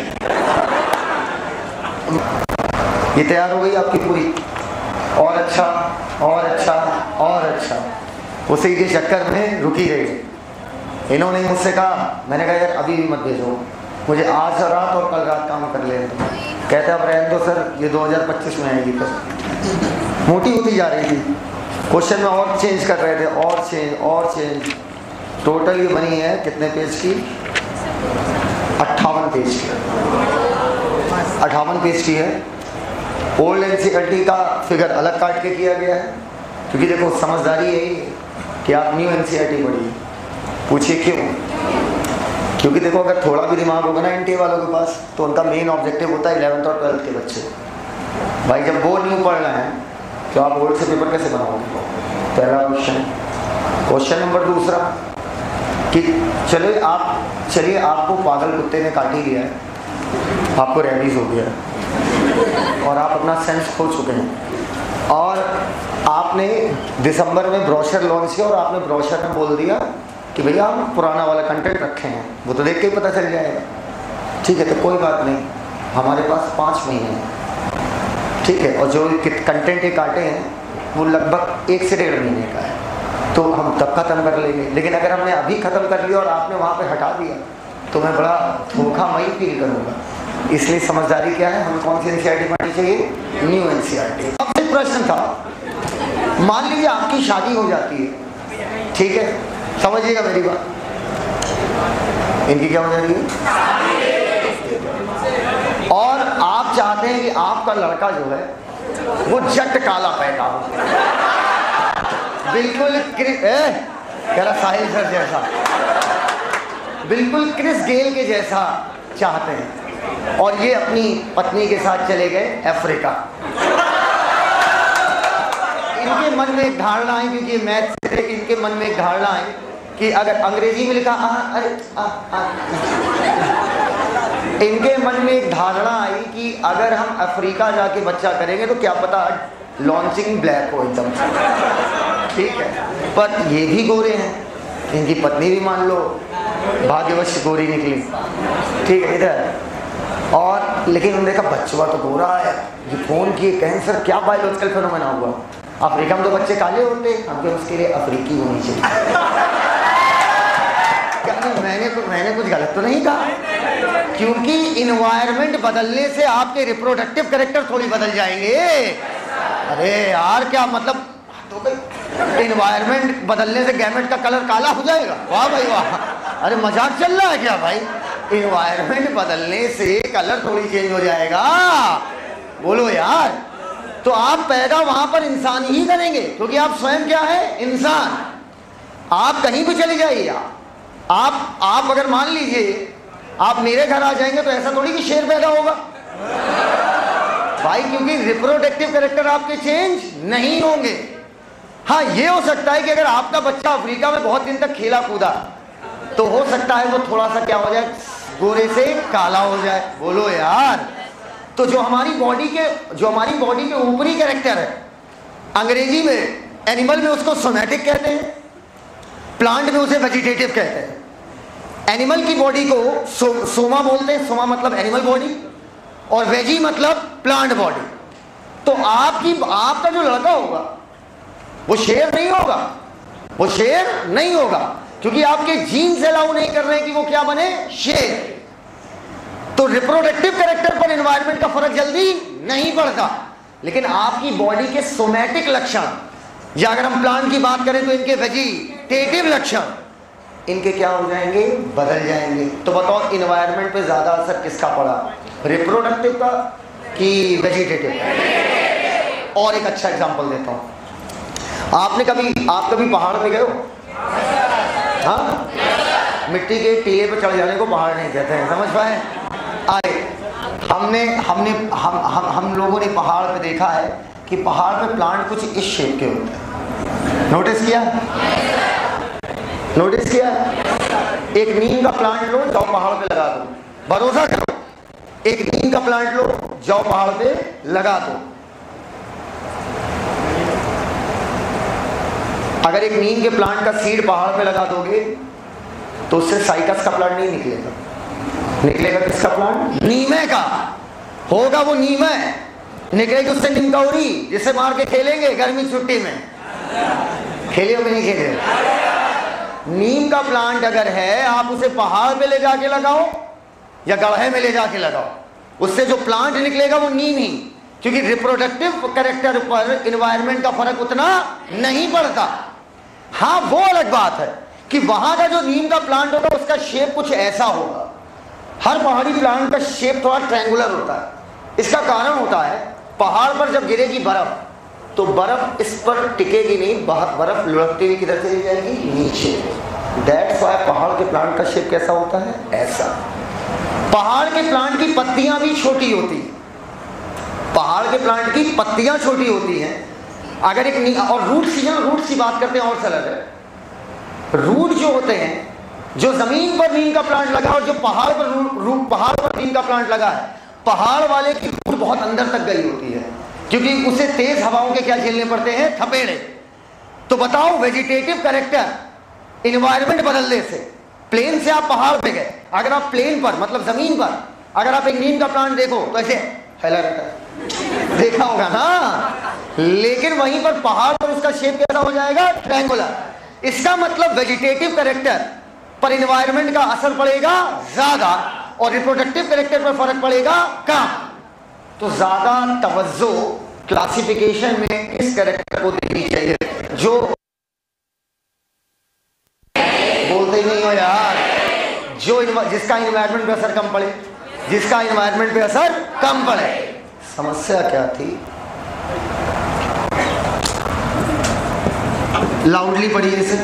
ये तैयार हो गई आपकी पूरी, और अच्छा और अच्छा और अच्छा, उसी के चक्कर में रुकी रही। इन्होंने मुझसे कहा, मैंने कहा यार अभी भी मत भेजो मुझे, आज रात और कल रात काम कर ले। कहते अब रहने दो सर, ये दो हज़ार पच्चीस में आएगी। फिर मोटी होती जा रही थी, क्वेश्चन में और चेंज कर रहे थे, और चेंज और चेंज। टोटल ये बनी है कितने पेज की, अट्ठावन पेज की, अट्ठावन पेज की है। ओल्ड एनसीईआरटी का फिगर अलग काट के किया गया है, क्योंकि देखो समझदारी यही है कि आप न्यू एनसीईआरटी पढ़िए। पूछिए क्यों? क्योंकि देखो अगर थोड़ा भी दिमाग होगा ना एनटीए वालों के पास, तो उनका मेन ऑब्जेक्टिव होता है इलेवेंथ और ट्वेल्थ के बच्चे। भाई जब वो न्यू पढ़ रहे हैं तो आप बोर्ड से पेपर कैसे बनाओगे? पहला क्वेश्चन। क्वेश्चन नंबर दूसरा कि चलिए आप चलिए आपको पागल कुत्ते ने काट ही लिया है, आपको रेबीज हो गया है और आप अपना सेंस खो चुके हैं, और आपने दिसंबर में ब्रोशर लॉन्च किया और आपने ब्रोशर में बोल दिया कि भैया हम पुराना वाला कंटेंट रखे हैं, वो तो देख के ही पता चल जाएगा। ठीक है, तो कोई बात नहीं, हमारे पास पाँच महीने हैं, ठीक है, और जो कंटेंट ये काटे हैं वो लगभग एक से डेढ़ महीने का है, तो हम तब ख़त्म कर लेंगे। लेकिन अगर हमने अभी ख़त्म कर लिया और आपने वहाँ पे हटा दिया तो मैं बड़ा धोखामयी फील करूँगा। इसलिए समझदारी क्या है, हमें कौन सी एनसीईआरटी पढ़नी चाहिए? New NCERT. अब एक प्रश्न था, मान लीजिए आपकी शादी हो जाती है, ठीक है, समझिएगा मेरी बात, इनकी क्या हो जाती है, और आप चाहते हैं कि आपका लड़का जो है वो जट काला पैदा हो, बिल्कुल कह रहा साहिल सर जैसा, बिल्कुल क्रिस गेल के जैसा चाहते हैं, और ये अपनी पत्नी के साथ चले गए अफ्रीका। इनके मन में एक धारणा है, क्योंकि मैथ से इनके मन में एक धारणा है कि अगर अंग्रेजी में लिखा आ, अरे आ, आ, इनके मन में एक धारणा आई कि अगर हम अफ्रीका जाके बच्चा करेंगे तो क्या पता लॉन्चिंग ब्लैक हो एकदम, ठीक है। पर ये भी गोरे हैं, इनकी पत्नी भी मान लो भाग्यवश गोरी निकली, ठीक है इधर, और लेकिन उन्होंने देखा बच्चा तो गोरा है, ये फोन किए कहें सर क्या बायोलॉजिकल फिनोमेना हुआ, अफ्रीका में तो बच्चे काले होते हैं, हमके उसके लिए अफ्रीकी होनी चाहिए। मैंने मैंने कुछ गलत तो नहीं कहा, क्योंकि इन्वायरमेंट बदलने से आपके रिप्रोडक्टिव कैरेक्टर थोड़ी बदल जाएंगे। अरे यार क्या मतलब, तो भाई इन्वायरमेंट बदलने से गैमेट का कलर काला हो जाएगा? वाह भाई वाह, अरे मजाक चल रहा है क्या भाई? इन्वायरमेंट बदलने से कलर थोड़ी चेंज हो जाएगा, बोलो यार। तो आप पैदा वहां पर इंसान ही करेंगे, क्योंकि आप स्वयं क्या है, इंसान। आप कहीं भी चले जाइए, आप आप अगर मान लीजिए आप मेरे घर आ जाएंगे तो ऐसा थोड़ी कि शेर पैदा होगा, भाई क्योंकि रिप्रोडक्टिव कैरेक्टर आपके चेंज नहीं होंगे। हाँ ये हो सकता है कि अगर आपका बच्चा अफ्रीका में बहुत दिन तक खेला कूदा तो हो सकता है वो थोड़ा सा क्या हो जाए, गोरे से काला हो जाए। बोलो यार। तो जो हमारी बॉडी के जो हमारी बॉडी के ऊपरी कैरेक्टर है, अंग्रेजी में एनिमल में उसको सोमैटिक कहते हैं, प्लांट में उसे वेजिटेटिव कहते हैं। एनिमल की बॉडी को सो, सोमा बोलते हैं, सोमा मतलब एनिमल बॉडी, और वेजी मतलब प्लांट बॉडी। तो आपकी आपका जो लड़का होगा वो शेर नहीं होगा, वो शेर नहीं होगा, क्योंकि आपके जीन्स अलाउ नहीं कर रहे हैं कि वो क्या बने, शेर। तो रिप्रोडक्टिव कैरेक्टर पर एनवायरनमेंट का फर्क जल्दी नहीं पड़ता, लेकिन आपकी बॉडी के सोमैटिक लक्षण, या अगर हम प्लांट की बात करें तो इनके वेजिटेटिव लक्षण, इनके क्या हो जाएंगे, बदल जाएंगे। तो बताओ एनवायरनमेंट पे ज्यादा असर किसका पड़ा, रिप्रोडक्टिव का कि वेजिटेटिव का? और एक अच्छा एग्जांपल देता हूं। आपने कभी आप कभी पहाड़ पे गए हो? हाँ, मिट्टी के टीले पे चढ़ जाने को पहाड़ नहीं कहते हैं, समझ पाए? आए हमने हमने हम हम हम लोगों ने पहाड़ पे देखा है कि पहाड़ पे प्लांट कुछ इस शेप के होते हैं। नोटिस किया नोटिस किया एक नीम का प्लांट लो, जाओ पहाड़ पे लगा दो, भरोसा करो, एक नीम का प्लांट लो, जाओ पहाड़ पे लगा दो। अगर एक नीम के प्लांट का सीड पहाड़ पे लगा दोगे तो उससे साइकस का प्लांट नहीं निकलेगा। निकलेगा किसका प्लांट? नीमे का होगा, वो नीमे निकलेगी उससे निमकौरी, जिसे मार के खेलेंगे गर्मी छुट्टी में। खेले हो भी नहीं खेले? नीम का प्लांट अगर है, आप उसे पहाड़ पे ले जाके लगाओ या गड्ढे में ले जाके लगाओ, उससे जो प्लांट निकलेगा वो नीम ही, क्योंकि रिप्रोडक्टिव कैरेक्टर पर एनवायरनमेंट का फर्क उतना नहीं पड़ता। हाँ वो अलग बात है कि वहां का जो नीम का प्लांट होगा उसका शेप कुछ ऐसा होगा। हर पहाड़ी प्लांट का शेप थोड़ा ट्रायंगुलर होता है। इसका कारण होता है पहाड़ पर जब गिरेगी बर्फ तो बर्फ इस पर टिकेगी नहीं, बर्फ लुढ़कती हुई किधर चली जाएगी, नीचे। दैट्स व्हाई पहाड़ के प्लांट का शेप कैसा होता है, ऐसा। पहाड़ के प्लांट की पत्तियां भी छोटी होती हैं, पहाड़ के प्लांट की पत्तियां छोटी होती हैं। अगर एक और रूट सी रूट की बात करते हैं और सरल है। रूट जो होते हैं, जो जमीन पर नीम का प्लांट लगा और जो पहाड़ पर रूट पहाड़ पर नीम का प्लांट लगा है, पहाड़ वाले की रूट बहुत अंदर तक गई होती है, क्योंकि उसे तेज हवाओं के क्या झेलने पड़ते हैं, थपेड़े। तो बताओ वेजिटेटिव कैरेक्टर एनवायरनमेंट बदलने से, प्लेन से आप पहाड़ पे गए, अगर आप प्लेन पर मतलब जमीन पर अगर आप एक नीम का प्लांट देखो तो ऐसे फैला रहता है, देखा होगा ना। लेकिन वहीं पर पहाड़ पर उसका शेप कैसा हो जाएगा, ट्रायंगुलर। इसका मतलब वेजिटेटिव कैरेक्टर पर एनवायरनमेंट का असर पड़ेगा ज्यादा और रिप्रोडक्टिव कैरेक्टर पर फर्क पड़ेगा कम। तो ज्यादा तवज्जो क्लासिफिकेशन में इस कैरेक्टर को देनी चाहिए, जो बोलते ही नहीं हो यार, जो जिसका एनवायरनमेंट पे असर कम पड़े, जिसका एनवायरनमेंट पे असर कम पड़े। समस्या क्या थी, लाउडली पढ़िए इसे।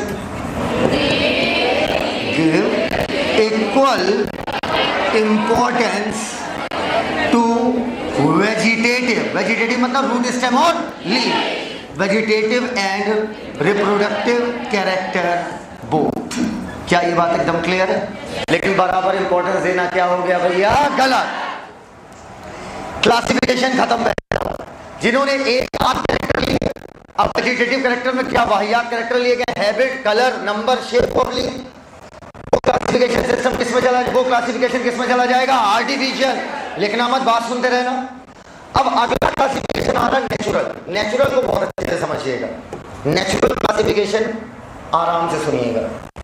Give equal importance to vegetative, vegetative मतलब रूट स्टेम और leaf, vegetative and reproductive character both. क्या ये बात एकदम क्लियर है? लेकिन बराबर इंपॉर्टेंस देना क्या हो गया भैया, गलत। क्लासिफिकेशन खत्म है। जिन्होंने एक आध कैरेक्टर लिए, अब वेजिटेटिव कैरेक्टर में क्या वाहियात कैरेक्टर लिए गए, habit, colour, number, shape of leaf, वो क्लासिफिकेशन सिस्टम किस में चला वो क्लासिफिकेशन किस में चला जाएगा, आर्टिफिशियल। लेकिन मत बात सुनते रहना। अब अगला क्लासिफिकेशन आ रहा है नेचुरल। नेचुरल को बहुत अच्छे से समझिएगा। नेचुरल क्लासिफिकेशन आराम से सुनिएगा।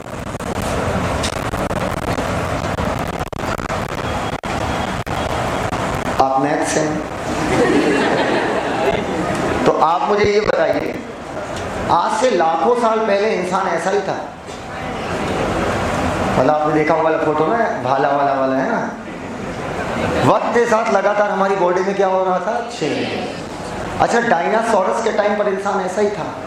आप मैथ्स हैं तो आप मुझे ये बताइए, आज से लाखों साल पहले इंसान ऐसा ही था? मतलब आपने देखा वाला फोटो ना, भाला वाला वाला है ना। वक्त के साथ लगातार हमारी बॉडी में क्या हो रहा था, चेंज। अच्छा, डायनासोरस के टाइम पर इंसान ऐसा ही था?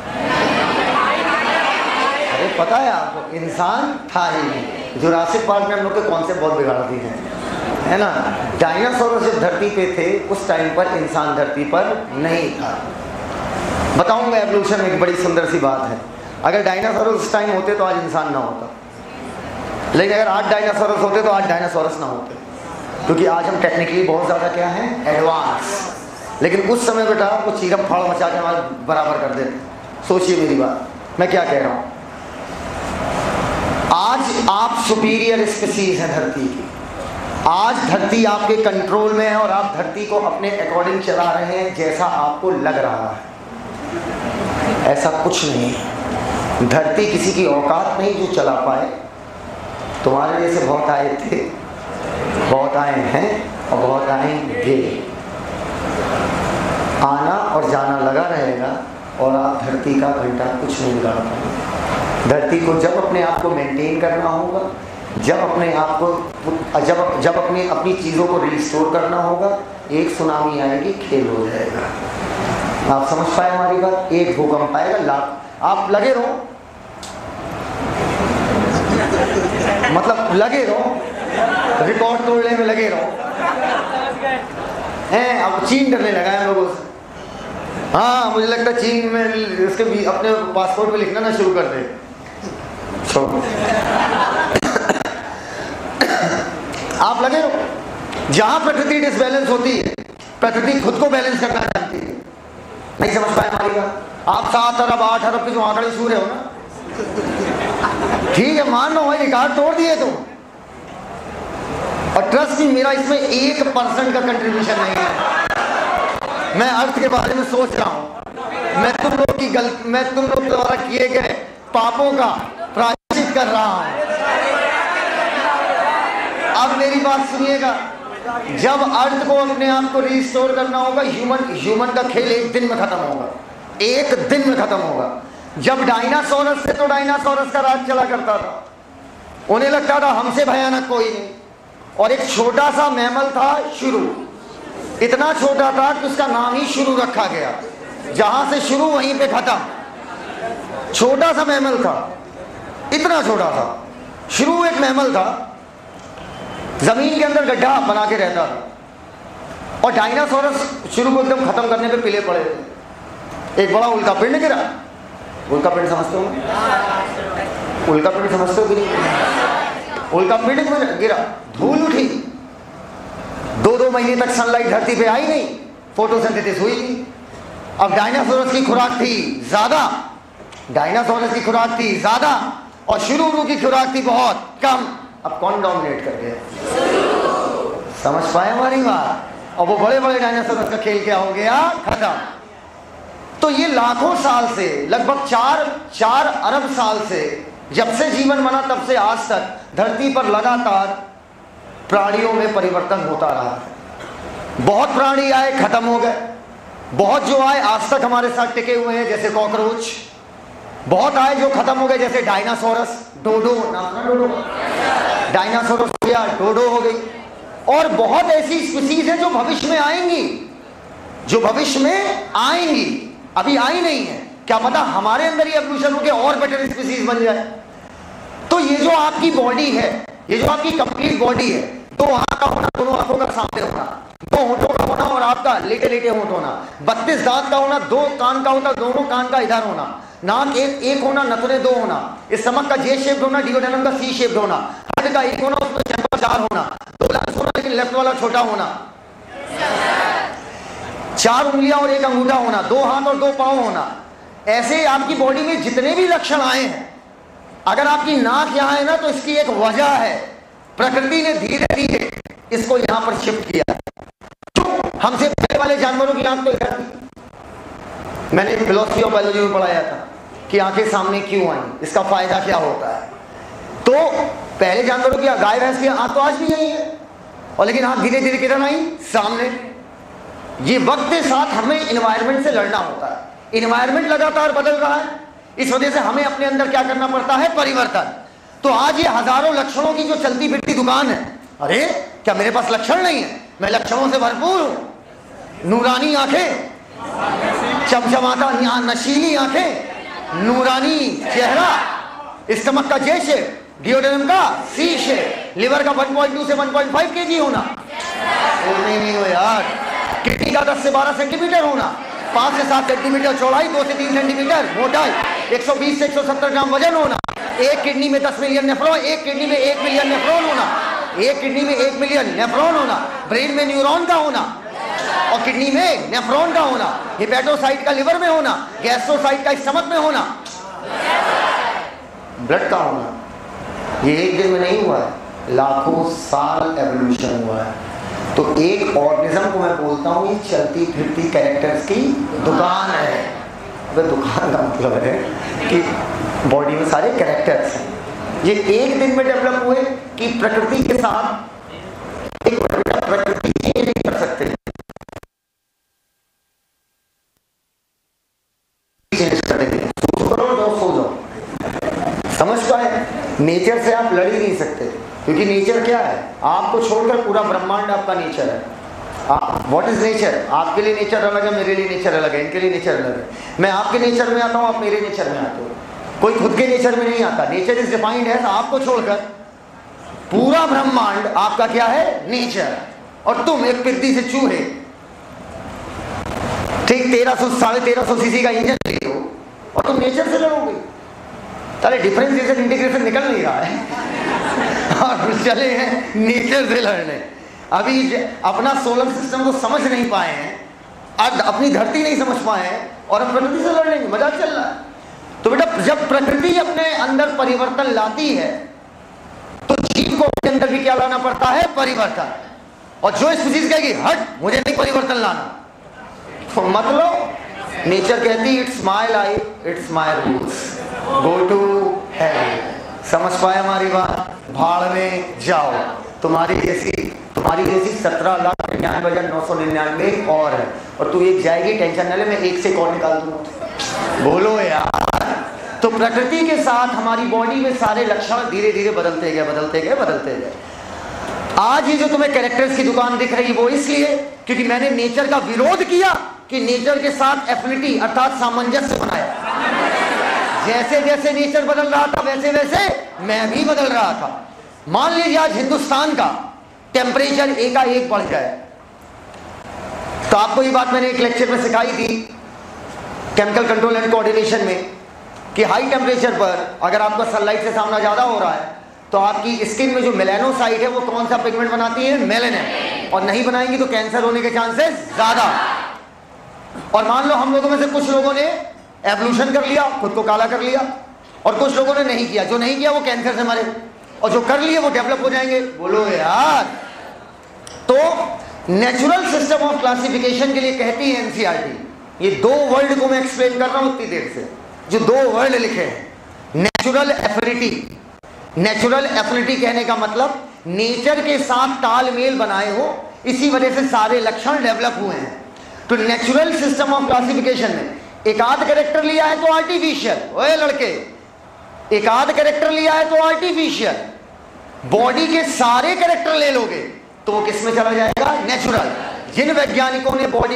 अरे पता है आपको, इंसान था ही नहीं। जुरासिक पार्क में हम लोग के कॉन्सेप्ट बहुत बिगाड़ दिए हैं। है ना। डायनासोर जब धरती पे थे उस टाइम पर इंसान धरती पर नहीं था। बताऊंगा एवोल्यूशन में एक बड़ी सुंदर सी बात है। अगर डायनासोर उस टाइम होते तो आज इंसान ना होता, लेकिन अगर आज डायनासोर होते तो आज डायनासोरस ना होते, क्योंकि आज हम टेक्निकली बहुत ज़्यादा क्या हैं, एडवांस। लेकिन उस समय बेटा वो चीरम फाड़ मचा के हमारे बराबर कर देते। सोचिए मेरी बात, मैं क्या कह रहा हूँ। आज आप सुपीरियर स्पीसीज हैं धरती की। आज धरती आपके कंट्रोल में है और आप धरती को अपने अकॉर्डिंग चला रहे हैं जैसा आपको लग रहा है। ऐसा कुछ नहीं है। धरती किसी की औकात नहीं जो चला पाए। तुम्हारे जैसे बहुत आए थे, बहुत आए हैं और बहुत आएंगे। आना और जाना लगा रहेगा और आप धरती का घंटा कुछ नहीं बिगाड़ पाएंगे। धरती को जब अपने आप को मेंटेन करना होगा, जब अपने आप को जब जब अपनी अपनी चीज़ों को रिस्टोर करना होगा, एक सुनामी आएगी, खेल हो जाएगा। आप समझ पाए हमारी बात। एक भूकंप आएगा, लाख आप लगे रहो, मतलब लगे रहो, रिकॉर्ड तोड़ने में लगे रहो। हैं अब चीन डरने लगा है लोगों से। हाँ मुझे लगता है चीन में इसके भी अपने पासपोर्ट में लिखना ना शुरू कर दे। छोड़ो आप लगे रहो। जहां प्रकृति डिसबैलेंस होती है, प्रकृति खुद को बैलेंस करना जानती है। नहीं समझ पाए हमारी बात। आप सात अरब आठ अरब के जो आंकड़े छू रहे हो ना, ठीक है मान लो भाई रिकॉर्ड तोड़ दिए तुम, और ट्रस्ट भी मेरा इसमें एक परसेंट का कंट्रीब्यूशन नहीं है। मैं अर्थ के बारे में सोच रहा हूं। मैं तुम लोग की गलती, मैं तुम लोग द्वारा किए गए पापों का प्रायश्चित कर रहा हूं। अब मेरी बात सुनिएगा। जब अर्थ को अपने आप को रिस्टोर करना होगा, ह्यूमन ह्यूमन का खेल एक दिन में खत्म होगा, एक दिन में खत्म होगा। जब डायनासोरस से तो डायनासोरस का राज चला करता था, उन्हें लगता था हमसे भयानक कोई नहीं, और एक छोटा सा मैमल था शुरू, इतना छोटा था कि उसका नाम ही शुरू रखा गया। जहां से शुरू वहीं पे खत्म। छोटा सा मैमल था, इतना छोटा था, शुरू एक मैमल था, जमीन के अंदर गड्ढा बना के रहता था, और डायनासोरस शुरू को एकदम खत्म करने पे पिले पड़े थे। एक बड़ा उल्का पिंड गिरा। उल्का पिंड समझते हो? उल्का पिंड समझते हो कि नहीं? उल्का पिंड गिरा, धूल उठी, दो दो महीने तक सनलाइट धरती पे आई नहीं, फोटोसिंथेसिस हुई नहीं। अब डायनासोरस की खुराक थी ज्यादा, डायनासोरस की खुराक थी ज्यादा और शुरू की खुराक थी बहुत कम। अब कौन डोमिनेट कर गया? समझ पाए हमारी बात। और वो बड़े बड़े डायनासोरस का खेल क्या हो गया? खत्म। तो ये लाखों साल से, लगभग चार चार अरब साल से, जब से जीवन बना तब से आज तक धरती पर लगातार प्राणियों में परिवर्तन होता रहा है। बहुत प्राणी आए, खत्म हो गए। बहुत जो आए आज तक हमारे साथ टिके हुए हैं, जैसे कॉकरोच। बहुत आए जो खत्म हो गए, जैसे डायनासोरस, डोडो, नाम डोडो, डायनासोरस हो गया, डोडो हो गई। और बहुत ऐसी स्पीसीज हैं जो भविष्य में आएंगी, जो भविष्य में आएंगी, अभी आई नहीं है। क्या पता हमारे अंदर ही एवोल्यूशन होकर और बेटर स्पीसीज बन जाए। तो ये जो आपकी बॉडी है, ये जो आपकी कंप्लीट बॉडी है, दो आंख का होना, दोनों आंखों का सामने होना, दो होठों का होना और आपका लेटे लेटे होंठ होना, बत्तीस दांत का होना, दो कान का होता, दोनों कान का इधर होना, नाक एक एक होना, नथुने दो होना, इस स्टमक का जे शेप्ड होना, डिओडेनम का सी शेप्ड होना, हार्ट का एक होना, उसमें चैम्बर चार होना, दो लंग्स होना लेकिन लेफ्ट वाला छोटा होना, चार उंगलियां और एक अंगूठा होना, दो हाथ और दो पांव होना। ऐसे आपकी बॉडी में जितने भी लक्षण आए हैं, अगर आपकी नाक यहां है ना तो इसकी एक वजह है, प्रकृति ने धीरे धीरे इसको यहां पर शिफ्ट किया। हमसे पहले वाले जानवरों की आंख तो इधर थी। मैंने फिलोसफी ऑफ बायोलॉजी में पढ़ाया था कि आंखें सामने क्यों आई, इसका फायदा क्या होता है। तो पहले जानवरों की, गाय भैंस की आंख तो आज भी यही है, और लेकिन आंख धीरे धीरे किधर आई? सामने। ये वक्त के साथ हमें इन्वायरमेंट से लड़ना होता है। इन्वायरमेंट लगातार बदल रहा है, इस वजह से हमें अपने अंदर क्या करना पड़ता है? परिवर्तन। तो आज ये हजारों लक्षणों की जो चलती फिरती दुकान है, अरे क्या मेरे पास लक्षण नहीं है? मैं लक्षणों से भरपूर हूं। नूरानी आंखें, चमचमाता नशीली आंखें, नूरानी चेहरा, स्टमक का जे शेप, डिओडेनम का सी शेप, लिवर का वन पॉइंट टू से वन पॉइंट फाइव केजी होना, नहीं नहीं हो यार, किडनी का दस से बारह सेंटीमीटर होना, पाँच से सात सेंटीमीटर चौड़ाई, दो से तीन सेंटीमीटर मोटाई, एक सौ बीस से एक सौ सत्तर ग्राम वजन होना, एक किडनी में दस मिलियन नेफ्रॉन, एक किडनी में एक मिलियन नेफ्रॉन होना, एक किडनी में एक मिलियन नेफ्रॉन होना, ब्रेन में न्यूरॉन का होना और किडनी में नेफ्रॉन का होना, हिपेटोसाइट का लिवर में होना, गैस्ट्रोसाइट का स्टमक में होना, ब्लड का होना। ये एक दिन में नहीं हुआ है, लाखों साल एवोल्यूशन हुआ है। तो एक ऑर्गेनिज्म को मैं बोलता हूँ ये चलती फिरती कैरेक्टर्स की दुकान है। वह दुकान का मतलब है कि बॉडी में सारे कैरेक्टर्स हैं। ये एक दिन में डेवलप हुए कि प्रकृति के साथ एक प्रकृति चेंज नहीं कर सकते, चेंज कर देंगे। सो जाओ सो जाओ, समझ पाए? नेचर से आप लड़ ही नहीं सकते, क्योंकि नेचर क्या है? आपको छोड़कर पूरा ब्रह्मांड आपका नेचर है। आप व्हाट इज नेचर? आपके लिए नेचर अलग है, मेरे लिए नेचर अलग है, इनके लिए नेचर अलग है। मैं आपके नेचर में आता हूँ, आप मेरे नेचर में आते हो। कोई खुद के नेचर में नहीं आता। नेचर इज डिफाइंड है, आपको छोड़कर पूरा ब्रह्मांड आपका क्या है? नेचर। और तुम एक पृथ्वी से चूहे, ठीक तेरह सौ साढ़े तेरह सौ सीसी का इंजन ले हो और तुम नेचर से लड़ोगे। सारे डिफरेंशिएशन इंटीग्रेशन निकल नहीं रहा है और चले हैं नेचर से लड़ने। अभी अपना सोलर सिस्टम को समझ नहीं पाए हैं, आज अपनी धरती नहीं समझ पाए हैं और हम प्रकृति से लड़ लेंगे, मजाक चल रहा है। तो बेटा जब प्रकृति अपने अंदर परिवर्तन लाती है तो जीव को अपने अंदर भी क्या लाना पड़ता है? परिवर्तन। और जो स्पीशीज कहेगी हट मुझे नहीं परिवर्तन लाना, तो मतलब नेचर कहती it's my life it's my rules, go to hell. समझ पाए हमारी बात? भाड़ में जाओ। तुम्हारी जैसी तुम्हारी जैसी सत्रह लाख निन्यानवे हजार नौ सौ निन्यानवे और है, और तू एक जाएगी, टेंशन न ले, मैं एक से और निकाल दूंगा। बोलो यार। तो प्रकृति के साथ हमारी बॉडी में सारे लक्षण धीरे धीरे बदलते गए बदलते गए बदलते गए। आज ये जो तुम्हें कैरेक्टर्स की दुकान दिख रही वो इसलिए क्योंकि मैंने नेचर का विरोध किया कि नेचर के साथ एफिनिटी अर्थात सामंजस्य बनाया। जैसे जैसे नेचर बदल रहा था वैसे वैसे मैं भी बदल रहा था। मान लीजिए आज हिंदुस्तान का टेम्परेचर एकाएक बढ़ जाए, तो आपको ये बात मैंने एक लेक्चर में सिखाई थी केमिकल कंट्रोल एंड कोऑर्डिनेशन में कि हाई टेम्परेचर पर अगर आपका सनलाइट से सामना ज्यादा हो रहा है तो आपकी स्किन में जो मेलानोसाइट है वो कौन सा पिगमेंट बनाती है? मेलानिन। और नहीं बनाएंगी तो कैंसर होने के चांसेस ज्यादा। और मान लो हम लोगों में से कुछ लोगों ने एवोल्यूशन कर लिया, खुद को काला कर लिया, और कुछ लोगों ने नहीं किया। जो नहीं किया वो कैंसर से मरे और जो कर लिए वो डेवलप हो जाएंगे। बोलो यार। तो नेचुरल सिस्टम ऑफ क्लासिफिकेशन के लिए कहती है एनसीईआरटी। ये दो वर्ड को मैं एक्सप्लेन कर रहा हूं इतनी देर से, जो दो वर्ड लिखे हैं, नेचुरल एफिनिटी। नेचुरल एफिनिटी कहने का मतलब नेचर के साथ तालमेल बनाए हो, इसी वजह से सारे लक्षण डेवलप हुए हैं। तो नेचुरल सिस्टम ऑफ क्लासिफिकेशन में एक आध कैरेक्टर लिया है तो आर्टिफिशियल। ओए लड़के, एक आध कैरेक्टर लिया है तो आर्टिफिशियल। बॉडी के सारे कैरेक्टर ले लोगे तो वो किस में चला जाएगा? नेचुरल। जिन वैज्ञानिकों ने बॉडी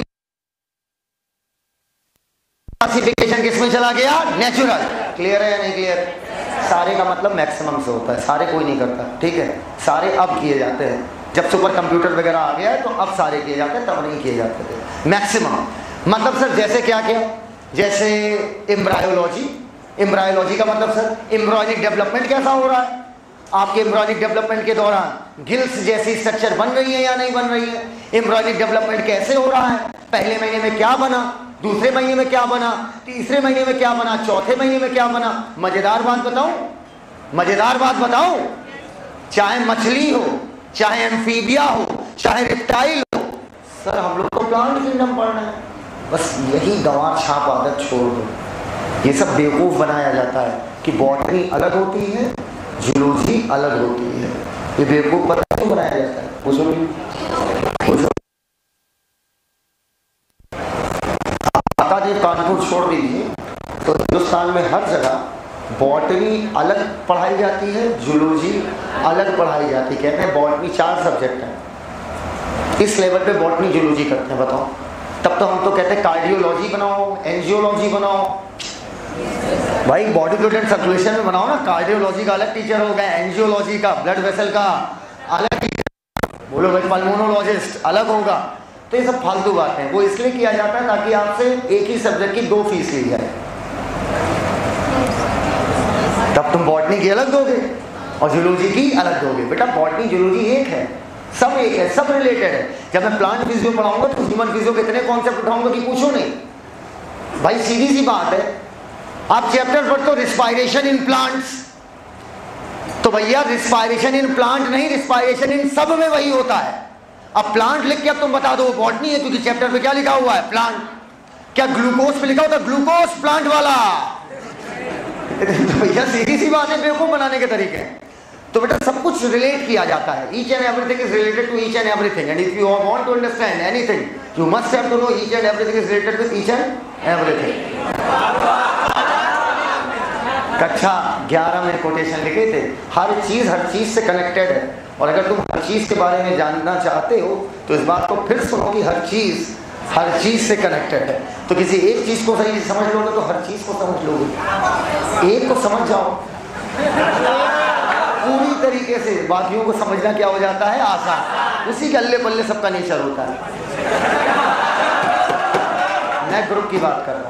क्लासिफिकेशन किस में चला गया? नेचुरल। क्लियर है या नहीं क्लियर? सारे का मतलब मैक्सिमम से होता है, सारे कोई नहीं करता, ठीक है? सारे अब किए जाते हैं, जब सुपर कंप्यूटर वगैरह आ गया है तो अब सारे किए जाते हैं, तब नहीं किए जाते थे। मैक्सिमम मतलब सर जैसे क्या क्या? जैसे एम्ब्रायोलॉजी। एम्ब्रायोलॉजी का मतलब सर एम्ब्रॉयनिक डेवलपमेंट कैसा हो रहा है? आपके एम्ब्रॉयनिक डेवलपमेंट के दौरान गिल्स जैसी स्ट्रक्चर बन रही है या नहीं बन रही है? एम्ब्रॉयनिक डेवलपमेंट कैसे हो रहा है? पहले महीने में क्या बना, दूसरे महीने में क्या बना, तीसरे महीने में क्या बना, चौथे महीने में क्या बना? मजेदार बात बताऊं? मजेदार बात बताऊं? चाहे मछली हो, चाहे एम्फीबिया हो, चाहे रेप्टाइल हो, सर हम लोग को प्लांट किंगडम पढ़ना है। बस यही गंवार छाप आदत छोड़ दो। ये सब बेवकूफ बनाया जाता है कि बॉटनी अलग होती है, जूलॉजी अलग होती है। ये बेवकूफ पता क्यों बनाया जाता है? पूछो पूछो। आकादेव कानपुर छोड़ दीजिए तो हिंदुस्तान में हर जगह बॉटनी अलग पढ़ाई जाती है, जूलॉजी अलग पढ़ाई जाती है। कहते हैं बॉटनी चार सब्जेक्ट हैं, इस लेवल पे बॉटनी जूलॉजी करते हैं। बताओ, तब तो हम तो कहते हैं कार्डियोलॉजी बनाओ, एंजियोलॉजी बनाओ, भाई बॉडी फ्लूइड एंड सर्कुलेशन में बनाओ ना, कार्डियोलॉजी का अलग टीचर होगा, एंजियोलॉजी का, ब्लड वेसल का अलग टीचर, बोलो भाई पल्मोनोलॉजिस्ट अलग होगा। तो ये सब फालतू बातें हैं, वो इसलिए किया जाता है ताकि आपसे एक ही सब्जेक्ट की दो फीस ली जाए। तब तुम बॉटनी की अलग दोगे और जूलॉजी की अलग दोगे। बेटा बॉटनी जूलॉजी एक है, सब एक है, सब रिलेटेड है। जब मैं प्लांट फिजियो पढ़ाऊंगा तो ह्यूमन फिजियो के इतने कॉन्सेप्ट उठाऊंगा कि पूछो नहीं। भाई सीधी सी बात है, आप चैप्टर पढ़ते हो रिस्पायरेशन इन प्लांट्स, तो भैया रिस्पायरेशन इन प्लांट नहीं, रिस्पायरेशन इन सब में वही होता है। अब प्लांट लिख के अब तुम बता दो बॉटनी है, क्योंकि चैप्टर पे क्या लिखा हुआ है, प्लांट। क्या ग्लूकोज पे लिखा होता है ग्लूकोज प्लांट वाला? तो भैया सीधी सी बात है, बेवकूफ बनाने के तरीके हैं। तो बेटा सब कुछ रिलेट किया जाता है, each and everything is related to each and everything, and if you want to understand anything you must have to know each and everything is related with each and everything. कक्षा ग्यारह में quotation लिखे थे, हर चीज हर चीज से connected है, और अगर तुम हर चीज के बारे में जानना चाहते हो तो इस बात को फिर सुनो कि हर चीज हर चीज से कनेक्टेड है। तो किसी एक चीज को सही समझ लोगे तो हर चीज को समझ लोगे, एक को समझ जाओ पूरी तरीके से, बाकियों को समझना क्या हो जाता है, आसान। उसी के अल्ले पल्ले सबका नेचर होता है। मैं ग्रुप की बात कर रहा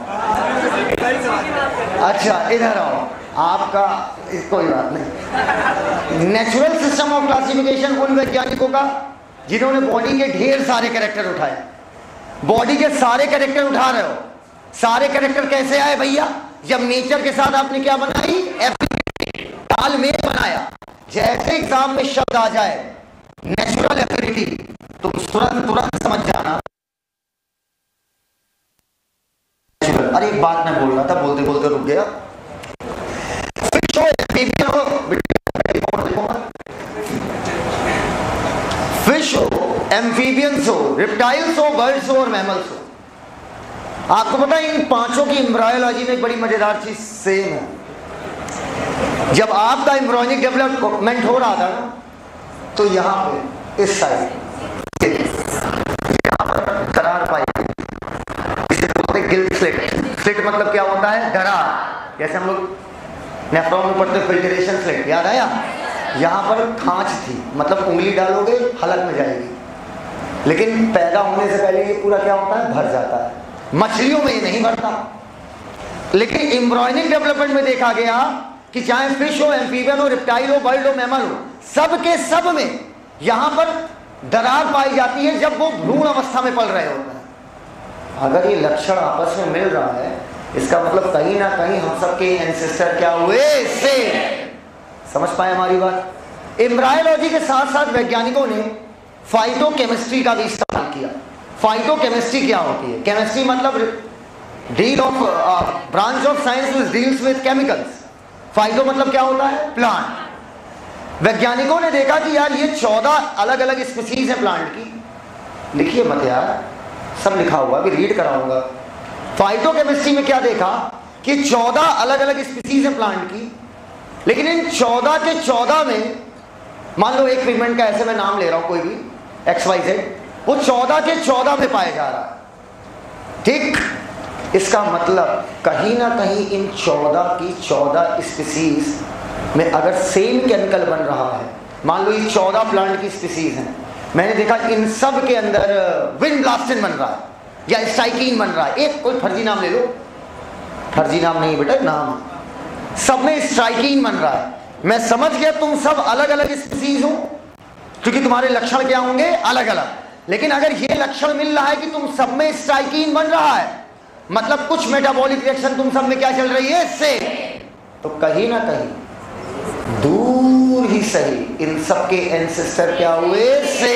हूँ। अच्छा इधर आओ, आपका कोई बात नहीं। नेचुरल सिस्टम ऑफ क्लासिफिकेशन उन वैज्ञानिकों का जिन्होंने बॉडी के ढेर सारे कैरेक्टर उठाए। बॉडी के सारे कैरेक्टर उठा रहे हो, सारे कैरेक्टर कैसे आए भैया? जब नेचर के साथ आपने क्या बनाई, तालमेल बनाया। जैसे एग्जाम में शब्द आ जाए नेचुरल एफिनिटी, तुम तुरंत तुरंत समझ जाना। अरे एक बात मैं बोल रहा था, बोलते बोलते रुक गया। फिश हो, फिश हो, एम्फीबियंस हो, रिप्टाइल्स हो, बर्ड्स हो और मैमल्स हो। आपको पता है इन पांचों की एम्ब्रायोलॉजी में एक बड़ी मजेदार चीज सेम है। जब आपका एम्ब्रियोनिक डेवलपमेंट हो रहा था ना, तो यहाँ पे इस साइड यहाँ पर दरार पाई, इसे बोलते हैं गिल स्लिट। स्लिट मतलब क्या होता है, दरार। जैसे हम लोग नेफ्रॉन में पढ़ते फिल्ट्रेशन स्लिट, याद आया? यहाँ पर खांच थी, मतलब उंगली डालोगे हलक में जाएगी, लेकिन पैदा होने से पहले ये पूरा क्या होता है, भर जाता है। मछलियों में ये नहीं भरता, लेकिन एम्ब्रियोनिक डेवलपमेंट में देखा गया कि चाहे फिश हो, एम्फीबियन हो, रिप्टाइल हो, बर्ड हो, मैमल हो, सब के सब में यहां पर दरार पाई जाती है जब वो भ्रूण अवस्था में पल रहे होते हैं। अगर ये लक्षण आपस में मिल रहा है, इसका मतलब कहीं ना कहीं हम सबके एंसेस्टर क्या हुए, से समझ पाए हमारी बात? एम्ब्रायोलॉजी के साथ साथ वैज्ञानिकों ने फाइटोकेमिस्ट्री का भी इस्तेमाल किया। फाइटोकेमिस्ट्री क्या होती है? केमिस्ट्री मतलब deal of branch of science which deals with chemicals. Phyto मतलब क्या होता है, प्लांट। वैज्ञानिकों ने देखा कि यार ये चौदह अलग अलग स्पीसीज है प्लांट की। लिखिए मत यार, सब लिखा हुआ, अभी रीड कराऊंगा। फाइटोकेमिस्ट्री में क्या देखा कि चौदह अलग अलग स्पीसीज है प्लांट की, लेकिन इन चौदह के चौदह में मान लो एक पिगमेंट का ऐसे मैं नाम ले रहा हूं कोई भी एक्स वाई जेड, वो चौदह के चौदह में पाया जा रहा है। ठीक, इसका मतलब कहीं ना कहीं इन चौदह की चौदह स्पीसीज में अगर सेम केमिकल बन रहा है, मान लो ये चौदह प्लांट की स्पीसीज हैं, मैंने देखा इन सब के अंदर विनब्लास्टिन बन रहा है या स्टाइकीन बन रहा है। एक कोई फर्जी नाम ले लो, फर्जी नाम नहीं बेटा, नाम सब में स्ट्राइकीन बन रहा है। मैं समझ गया तुम सब अलग अलग स्पीसीज हो, क्योंकि तुम्हारे लक्षण क्या होंगे, अलग अलग। लेकिन अगर ये लक्षण मिल रहा है कि तुम सब में स्ट्राइकीन बन रहा है, मतलब कुछ मेटाबॉलिक रिएक्शन तुम सब में क्या चल रही है, इससे, तो कहीं ना कहीं दूर ही सही इन सब के एंसेस्टर क्या हुए,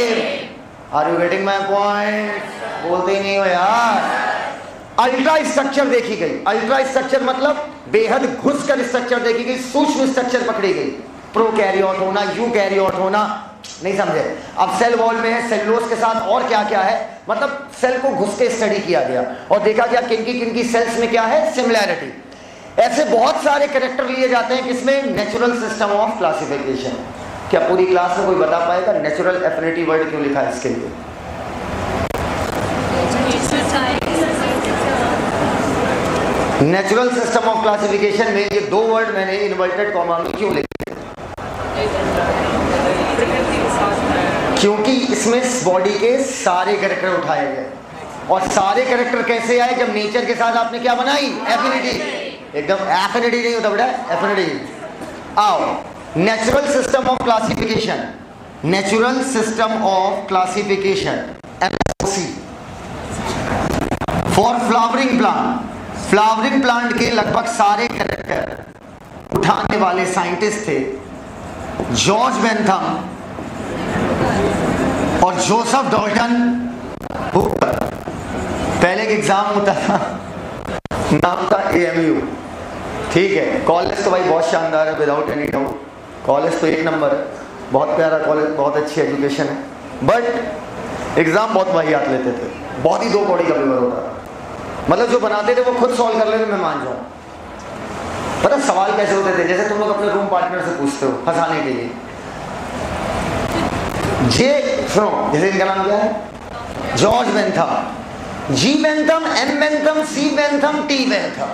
same. Are you getting my point? बोलते ही नहीं हो यार। अल्ट्रा स्ट्रक्चर देखी गई। अल्ट्रा स्ट्रक्चर मतलब बेहद घुसकर स्ट्रक्चर देखी गई, सूक्ष्म स्ट्रक्चर पकड़ी गई। प्रोकैरियोट होना, यूकैरियोट होना, नहीं समझे? अब सेल वॉल में है, सेलुलोज के साथ और क्या क्या है, मतलब सेल को घुस के स्टडी किया गया और देखा गया किनकी किनकी सेल्स में क्या है, सिमिलैरिटी। ऐसे बहुत सारे कैरेक्टर लिए जाते हैं किसमें, नेचुरल सिस्टम ऑफ क्लासिफिकेशन। क्या पूरी क्लास में कोई बता पाएगा नेचुरल एफिनिटी वर्ड क्यों लिखा है इसके लिए? नेचुरल सिस्टम ऑफ क्लासिफिकेशन में ये दो वर्ड मैंने इन्वर्टेड कॉमा में क्यों लिखे? क्योंकि इसमें बॉडी के सारे कैरेक्टर उठाए गए। और सारे कैरेक्टर कैसे आए? जब नेचर के साथ आपने क्या बनाई? एफिनिटी। एकदम एफिनिटी नहीं होता बेटा, एफिनिटी। आओ, natural system of classification, natural system of classification NSOC for flowering plant. Flowering plant के लगभग सारे कैरेक्टर उठाने वाले साइंटिस्ट थे जॉर्ज बेंथम और जोसेफ डॉल्टन हुकर। पहले एक एग्जाम होता था, नाम था एएमयू, ठीक है। कॉलेज तो भाई बहुत शानदार है, विदाउट एनी डाउट। कॉलेज तो एक नंबर है, बहुत प्यारा कॉलेज, बहुत अच्छी एजुकेशन है, बट एग्जाम बहुत वाहियात लेते थे। बहुत ही दो कौड़ी का पेपर होता था, मतलब जो बनाते थे वो खुद सॉल्व कर लेते, मैं मान जाऊँ। पता सवाल कैसे होते थे? जैसे तुम लोग अपने रूम पार्टनर से पूछते हो फंसाने के लिए, जे सुनो, जैसे इनका नाम क्या है? George Bentham, G Bentham, M Bentham, C Bentham, T Bentham.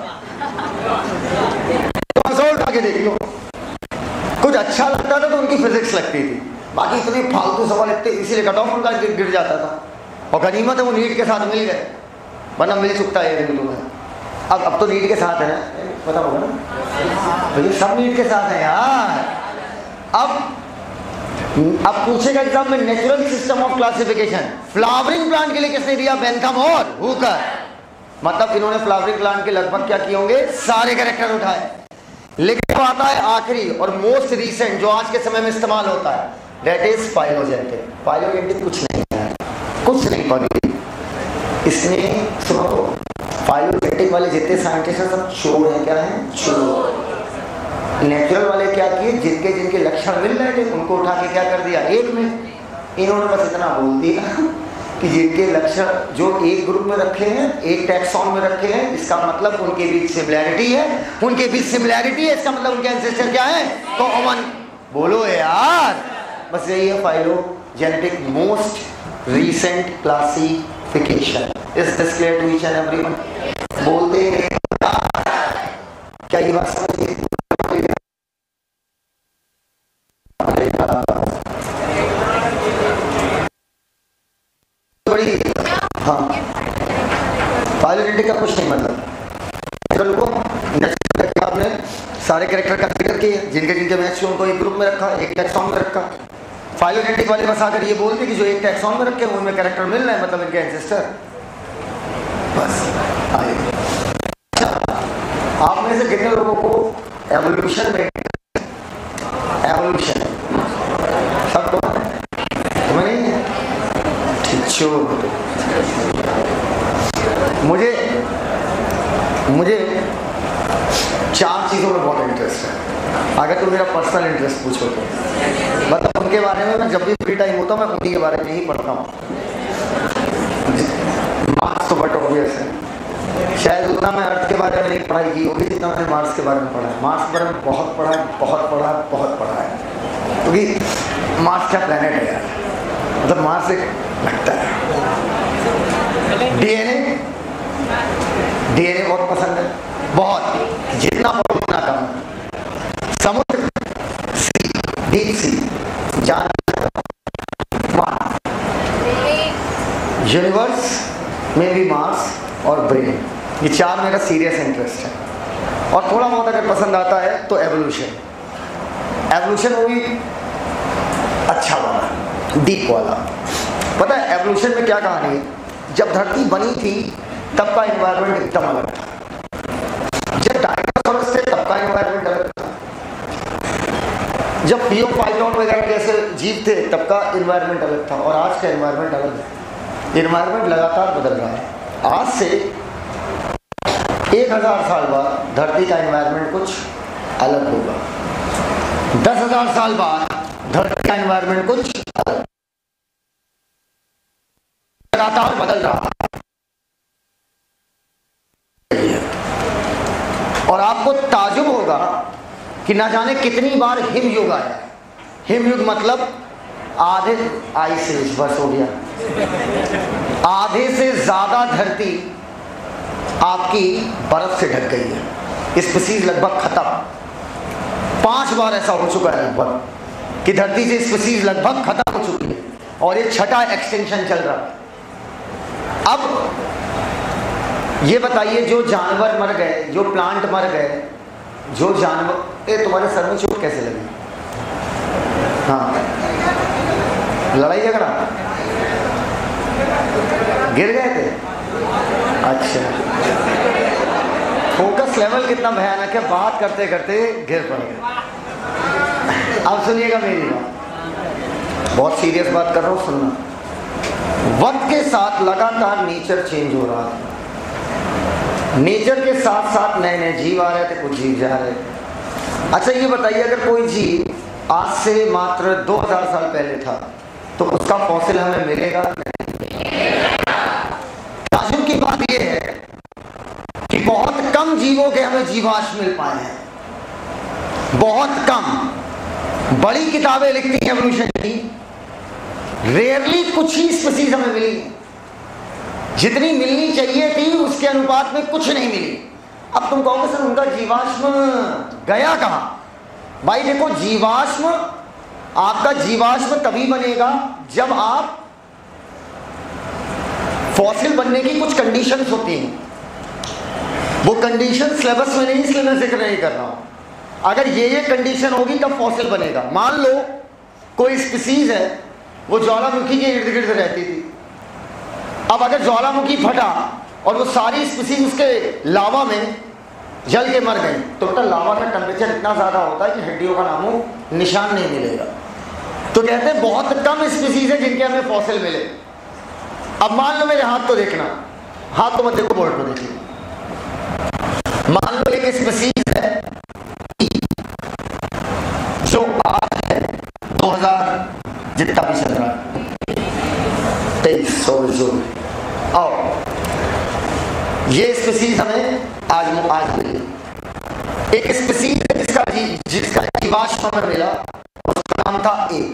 तो उठा के देख लो, कुछ अच्छा लगता था तो उनकी फिजिक्स लगती थी, बाकी इतने फालतू सवाल इतने, इसीलिए कट ऑफ उनका गिर, गिर जाता था। और गनीमत है वो नीट के साथ मिल गए, वरना मिल चुकता है तुम्हें। अब अब तो नीट के साथ है ना, पता होगा ना, तो ये सब नीट के साथ है यार। अब अब पूछेगा एग्जाम में natural system of classification flowering plant के लिए किसने दिया? बेंथम और हुकर। मतलब इन्होंने फ्लावरिंग प्लांट के लगभग क्या किए होंगे? सारे कैरेक्टर उठाए। लेकिन आता है आखिरी और मोस्ट रीसेंट जो आज के समय में इस्तेमाल होता है, दैट इज फाइलोजेनेटिक। फाइलोजेनेटिक कुछ नहीं है, कुछ नहीं पढ़ी इसने। सुनो, फाइलोजेनेटिक वाले जितने साइंटिस्ट हैं सब चोर हैं। क्या है? चोर। नेचुरल वाले क्या किए? जिनके जिनके लक्षण मिल रहे थे उनको उठा के क्या कर दिया? एक में। इन्होंने बस इतना बोल दिया कि जिनके लक्षण जो एक ग्रुप में रखे हैं, एक टैक्सॉन में रखे हैं, इसका मतलब उनके बीच सिमिलैरिटी है। उनके बीच सिमिलैरिटी है, इसका मतलब उनके एंसेस्टर क्या है? कॉमन। बोलो यार, बस यही है phylogenetic most recent classification. Is this clear to each and everyone? बोलते हैं क्या ये बात समझ? बड़ी हाँ, फाइलोजेनेटिक का कुछ नहीं मतलब। आपने सारे कैरेक्टर का जिक्र किया, जिनके जिनके मैच उनको एक ग्रुप में रखा, एक टैक्सॉन में रखा। फाइलोजेनेटिक वाले बस आकर ये बोलते कि जो एक टैक्सॉन में रखे उनमें कैरेक्टर मिल रहा है, मतलब इनके एंसेस्टर। बस आइए, आप में से कितने लोगों को एवोल्यूशन में एवोल्यूशन सब तो तुम्हें नहीं है? मुझे मुझे चार चीज़ों में बहुत इंटरेस्ट है। अगर तुम मेरा पर्सनल इंटरेस्ट पूछो तो मतलब उनके बारे में मैं जब भी फ्री टाइम होता हूँ मैं उन्हीं के बारे में ही पढ़ता हूँ। मार्क्स तो बट ऑब्वियस है, शायद उतना मैं अर्थ के बारे में नहीं पढ़ाई की होगी जितना मैंने मार्स के बारे में पढ़ा है। मार्स के बारे में बहुत पढ़ा है, बहुत पढ़ा है, बहुत पढ़ा है, क्योंकि मार्स क्या प्लेनेट है यार, मतलब मार्स एक लगता है। डीएनए डीएनए बहुत पसंद है, बहुत, जितना पढ़ो उतना कम। समुद्र, सी, डीप सी, जान, यूनिवर्स में भी मार्स और ब्रेन, ये चार मेरा सीरियस इंटरेस्ट है। और थोड़ा बहुत अगर पसंद आता है तो एवोल्यूशन। एवोल्यूशन वो भी अच्छा वाला, डीप वाला। पता है एवोल्यूशन में क्या कहानी है? जब धरती बनी थी तब का एनवायरनमेंट एकदम अलग था, जब डायनासोरस थे तब का एनवायरनमेंट अलग था, जब थियोफाइटोन वगैरह जैसे जीव थे तब का एनवायरनमेंट अलग था, और आज का एनवायरनमेंट अलग है। एनवायरनमेंट लगातार बदल रहा है। आज से एक हजार साल बाद धरती का एनवायरनमेंट कुछ अलग होगा, दस हजार साल बाद धरती का एनवायरनमेंट कुछ अलग, लगातार बदल रहा है। और आपको ताजुब होगा कि ना जाने कितनी बार हिम युग आया। हिम युग मतलब आधे आइस एज, बस हो गया, आधे से ज्यादा धरती आपकी बर्फ से ढक गई है, स्पीसीज लगभग खत्म। पांच बार ऐसा हो चुका है लगभग कि धरती से स्पीसीज लगभग खत्म हो चुकी है और ये छठा एक्सटेंशन चल रहा है। अब ये बताइए, जो जानवर मर गए, जो प्लांट मर गए, जो जानवर, ए तुम्हारे सर में चोट कैसे लगी? हाँ, लड़ाई झगड़ा, गिर गए थे? अच्छा, फोकस लेवल कितना भयानक है, बात करते करते गिर पड़ गए। अब सुनिएगा मेरी बात, बहुत सीरियस बात कर रहा हूँ, सुनना। वक्त के साथ लगातार नेचर चेंज हो रहा था, नेचर के साथ साथ नए नए जीव आ रहे थे, कुछ जीव जा रहे थे। अच्छा ये बताइए, अगर कोई जीव आज से मात्र दो हज़ार साल पहले था तो उसका फॉसिल हमें मिलेगा? ताज्जुब की बात यह है कि बहुत कम जीवों के हमें जीवाश्म मिल पाए हैं, बहुत कम। बड़ी किताबें लिखती हैं एवोल्यूशन की, रेयरली कुछ ही स्पीसीज हमें मिली, जितनी मिलनी चाहिए थी उसके अनुपात में कुछ नहीं मिली। अब तुम कहोगे सर उनका जीवाश्म गया कहां? भाई देखो, जीवाश्म, आपका जीवाश्म तभी बनेगा जब आप, फॉसिल बनने की कुछ कंडीशंस होती हैं, वो कंडीशन सिलेबस में नहीं, इसलिए मैं जिक्र नहीं कर रहा हूं। अगर ये ये कंडीशन होगी तब फॉसिल बनेगा। मान लो कोई स्पीसीज है, वो ज्वालामुखी के इर्द गिर्द रहती थी। अब अगर ज्वालामुखी फटा और वो सारी स्पीसीज उसके लावा में जल के मर गई, तो बेटा लावा का टेम्परेचर इतना ज्यादा होता है कि हड्डियों का नामो निशान नहीं मिलेगा। तो कहते हैं बहुत कम स्पीसीज है जिनके हमें फॉसिल मिले। अब मान लो, मेरे हाथ को देखना, हाथ तो मत देखो, बोर्ड को देखिए। मान लो एक स्पीसीज है जो आज है दो हजार जितना भी चल रहा है, तेईस सौ जो आओ, ये स्पीसीज हमें आज आज मिली। एक स्पीसीज जिसका जी, जिसका जीवाश्म हमें मिला, उसका नाम था ए।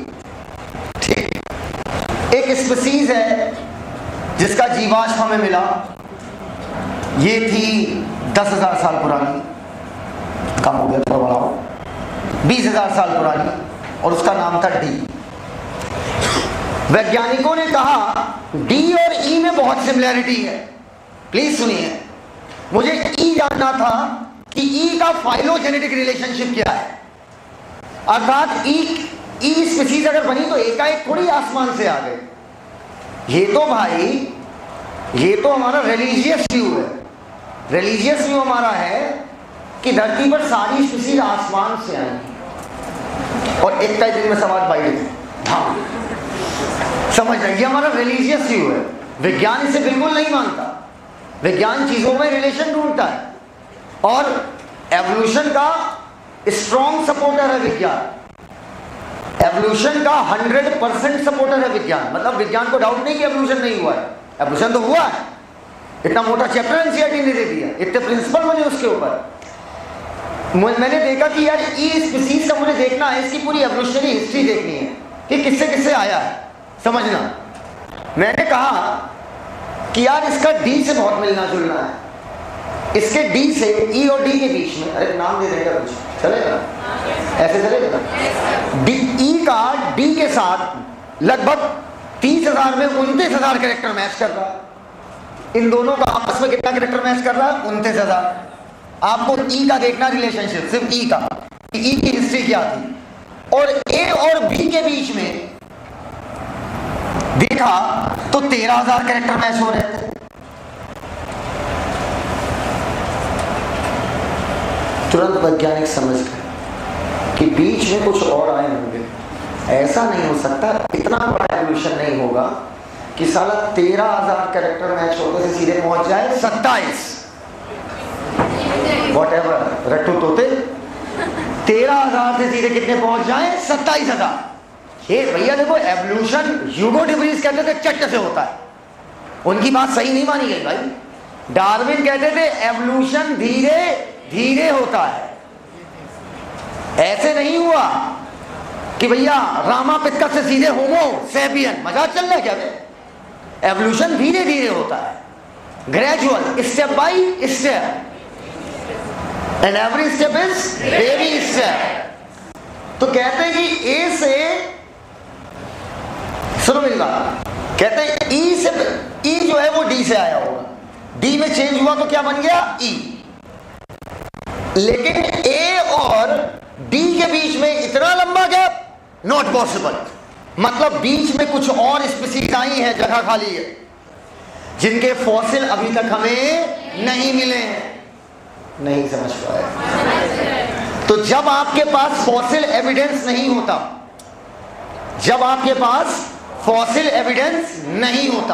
ठीक, एक स्पीसीज है जिसका जीवाश्म हमें मिला, ये थी दस हजार साल पुरानी, कम हो गया थोड़ा बढ़ाओ, बीस हजार साल पुरानी, और उसका नाम था डी। वैज्ञानिकों ने कहा डी और ई में बहुत सिमिलैरिटी है। प्लीज सुनिए, मुझे ई जानना था कि ई का फाइलोजेनेटिक रिलेशनशिप क्या है, अर्थात ई ई स्पीसीज अगर बनी तो एकाएक थोड़ी आसमान से आ गए। ये तो भाई, ये तो हमारा रिलीजियस व्यू है। रिलीजियस व्यू हमारा है कि धरती पर सारी स्पीसीज आसमान से आई और एक का दिन में समाज बाई हाँ समझ रहे, ये हमारा रिलीजियस व्यू है। विज्ञान इसे बिल्कुल नहीं मानता। विज्ञान चीजों में रिलेशन ढूंढता है और एवोल्यूशन का स्ट्रॉन्ग सपोर्टर है विज्ञान। एवोल्यूशन का हंड्रेड परसेंट सपोर्टर है विज्ञान। मतलब विज्ञान को डाउट नहीं कि एवोल्यूशन नहीं हुआ है, एवोल्यूशन तो हुआ है। इतना मोटा चैप्टर एनसीईआरटी ने दे दिया, इतने प्रिंसिपल बने उसके ऊपर। मैंने देखा कि यार ई स्पीसीज का मुझे देखना है, इसकी पूरी एवोल्यूशनरी हिस्ट्री देखनी है कि किससे किससे आया है, समझना। मैंने कहा कि यार इसका डी से बहुत मिलना जुलना है, इसके डी से ई और डी के बीच में, अरे नाम दे देगा कुछ चलेगा, ऐसे चलेगा। डी ई का डी के साथ लगभग तीस हजार में उनतीस हजार कैरेक्टर मैच कर रहा है। इन दोनों का आपस में कितना कैरेक्टर मैच कर रहा है? उनतीस हजार। आपको ई का देखना रिलेशनशिप, सिर्फ ई का, ई की हिस्ट्री क्या थी, और ए और बी के बीच में देखा तो तेरह हजार कैरेक्टर मैच हो रहे थे। तुरंत वैज्ञानिक समझ गए कि बीच में कुछ और आए होंगे। ऐसा नहीं हो सकता, इतना बड़ा एवोल्यूशन नहीं होगा कि साला तेरह हजार कैरेक्टर मैच होते से सीधे पहुंच जाए सत्ताईस, वॉट एवर रट्टू तोते, तेरह हजार से सीधे कितने पहुंच जाए? सत्ताईस हजार। ये भैया देखो, एवोल्यूशन ह्यूगो डिब्रीज कहते थे चट से होता है, उनकी बात सही नहीं मानी गई भाई। डार्विन कहते थे एवोल्यूशन धीरे धीरे होता है। ऐसे नहीं हुआ कि भैया रामापिथकस से सीधे होमो सेपियन, मजाक चल रहा है क्या? एवोल्यूशन धीरे धीरे होता है। Gradual, step by step, and every step is baby step. तो कहते हैं कि ए से, सुनो मेरी बात, कहते हैं ई से, ई जो है वो डी से आया होगा, डी में चेंज हुआ तो क्या बन गया ई, लेकिन ए और डी के बीच में इतना लंबा गैप नॉट पॉसिबल। मतलब बीच में कुछ और स्पीसीज आई है, जगह खाली है, जिनके फॉसिल अभी तक हमें नहीं मिले हैं। नहीं समझ पाए? तो जब आपके पास फॉसिल एविडेंस नहीं होता, जब आपके पास फॉसिल एविडेंस नहीं होता,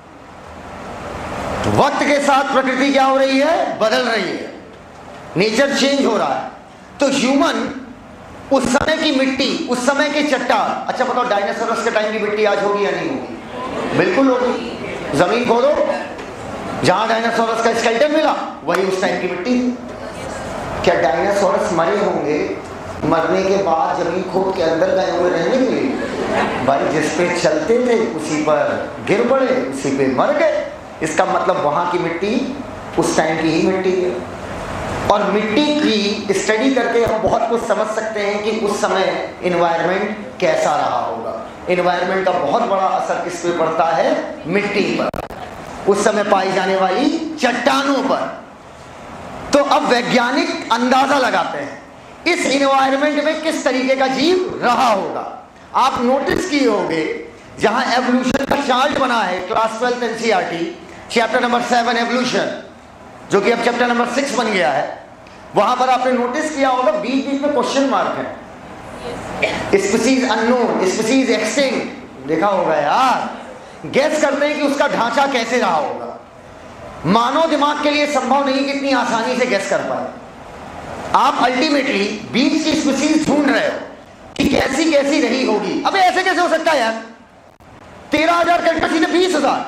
तो वक्त के साथ प्रकृति क्या हो रही है? बदल रही है, नेचर चेंज हो रहा है। तो ह्यूमन, उस समय की मिट्टी, उस समय के चट्टान, अच्छा बताओ डायनासोरस के टाइम की मिट्टी आज होगी या नहीं होगी? बिल्कुल होगी। जमीन खोदो, जहां डायनासोरस का स्केलेटन मिला वही उस टाइम की मिट्टी थी। क्या डायनासोरस मरे होंगे? मरने के बाद जमीन खोद के अंदर गए हुए रहने के लिए? भाई जिस पे चलते थे उसी पर गिर पड़े, उसी पे मर गए। इसका मतलब वहां की मिट्टी उस टाइम की ही मिट्टी है। और मिट्टी की स्टडी करके हम बहुत कुछ समझ सकते हैं कि उस समय एनवायरनमेंट कैसा रहा होगा। एनवायरनमेंट का बहुत बड़ा असर किस पे पड़ता है? मिट्टी पर, उस समय पाई जाने वाली चट्टानों पर। तो अब वैज्ञानिक अंदाजा लगाते हैं इस एनवायरनमेंट में किस तरीके का जीव रहा होगा। आप नोटिस किए होंगे जहां एवोल्यूशन का चार्ट बना है, class twelfth NCERT chapter number seven evolution, जो कि अब चैप्टर नंबर सिक्स बन गया है, वहां पर आपने नोटिस किया होगा बीच बीच में क्वेश्चन मार्क है, स्पीसीज अननोन, स्पीसीज एक्सटिंक्ट, देखा होगा यार। गेस करते हैं कि उसका ढांचा कैसे रहा होगा। मानव दिमाग के लिए संभव नहीं कि इतनी आसानी से गेस कर पाए। आप अल्टीमेटली बीच की स्पीसीज ढूंढ रहे हो कि कैसी कैसी रही होगी। अबे ऐसे कैसे हो सकता है यार? तेरह हजार करके सीधे बीस हजार,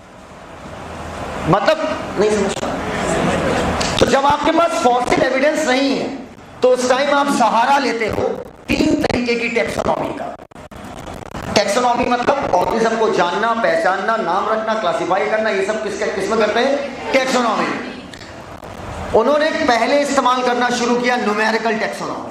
मतलब नहीं समझ पा। तो जब आपके पास फॉसिल एविडेंस नहीं है तो उस टाइम आप सहारा लेते हो तीन तरीके की टेक्सोनॉमी का। टेक्सोनॉमी मतलब ऑर्गेनिज्म को जानना, पहचानना, नाम रखना, क्लासिफाई करना, ये सब किसके किसमें करते हैं? टेक्सोनॉमी। उन्होंने पहले इस्तेमाल करना शुरू किया न्यूमेरिकल टेक्सोनॉमी,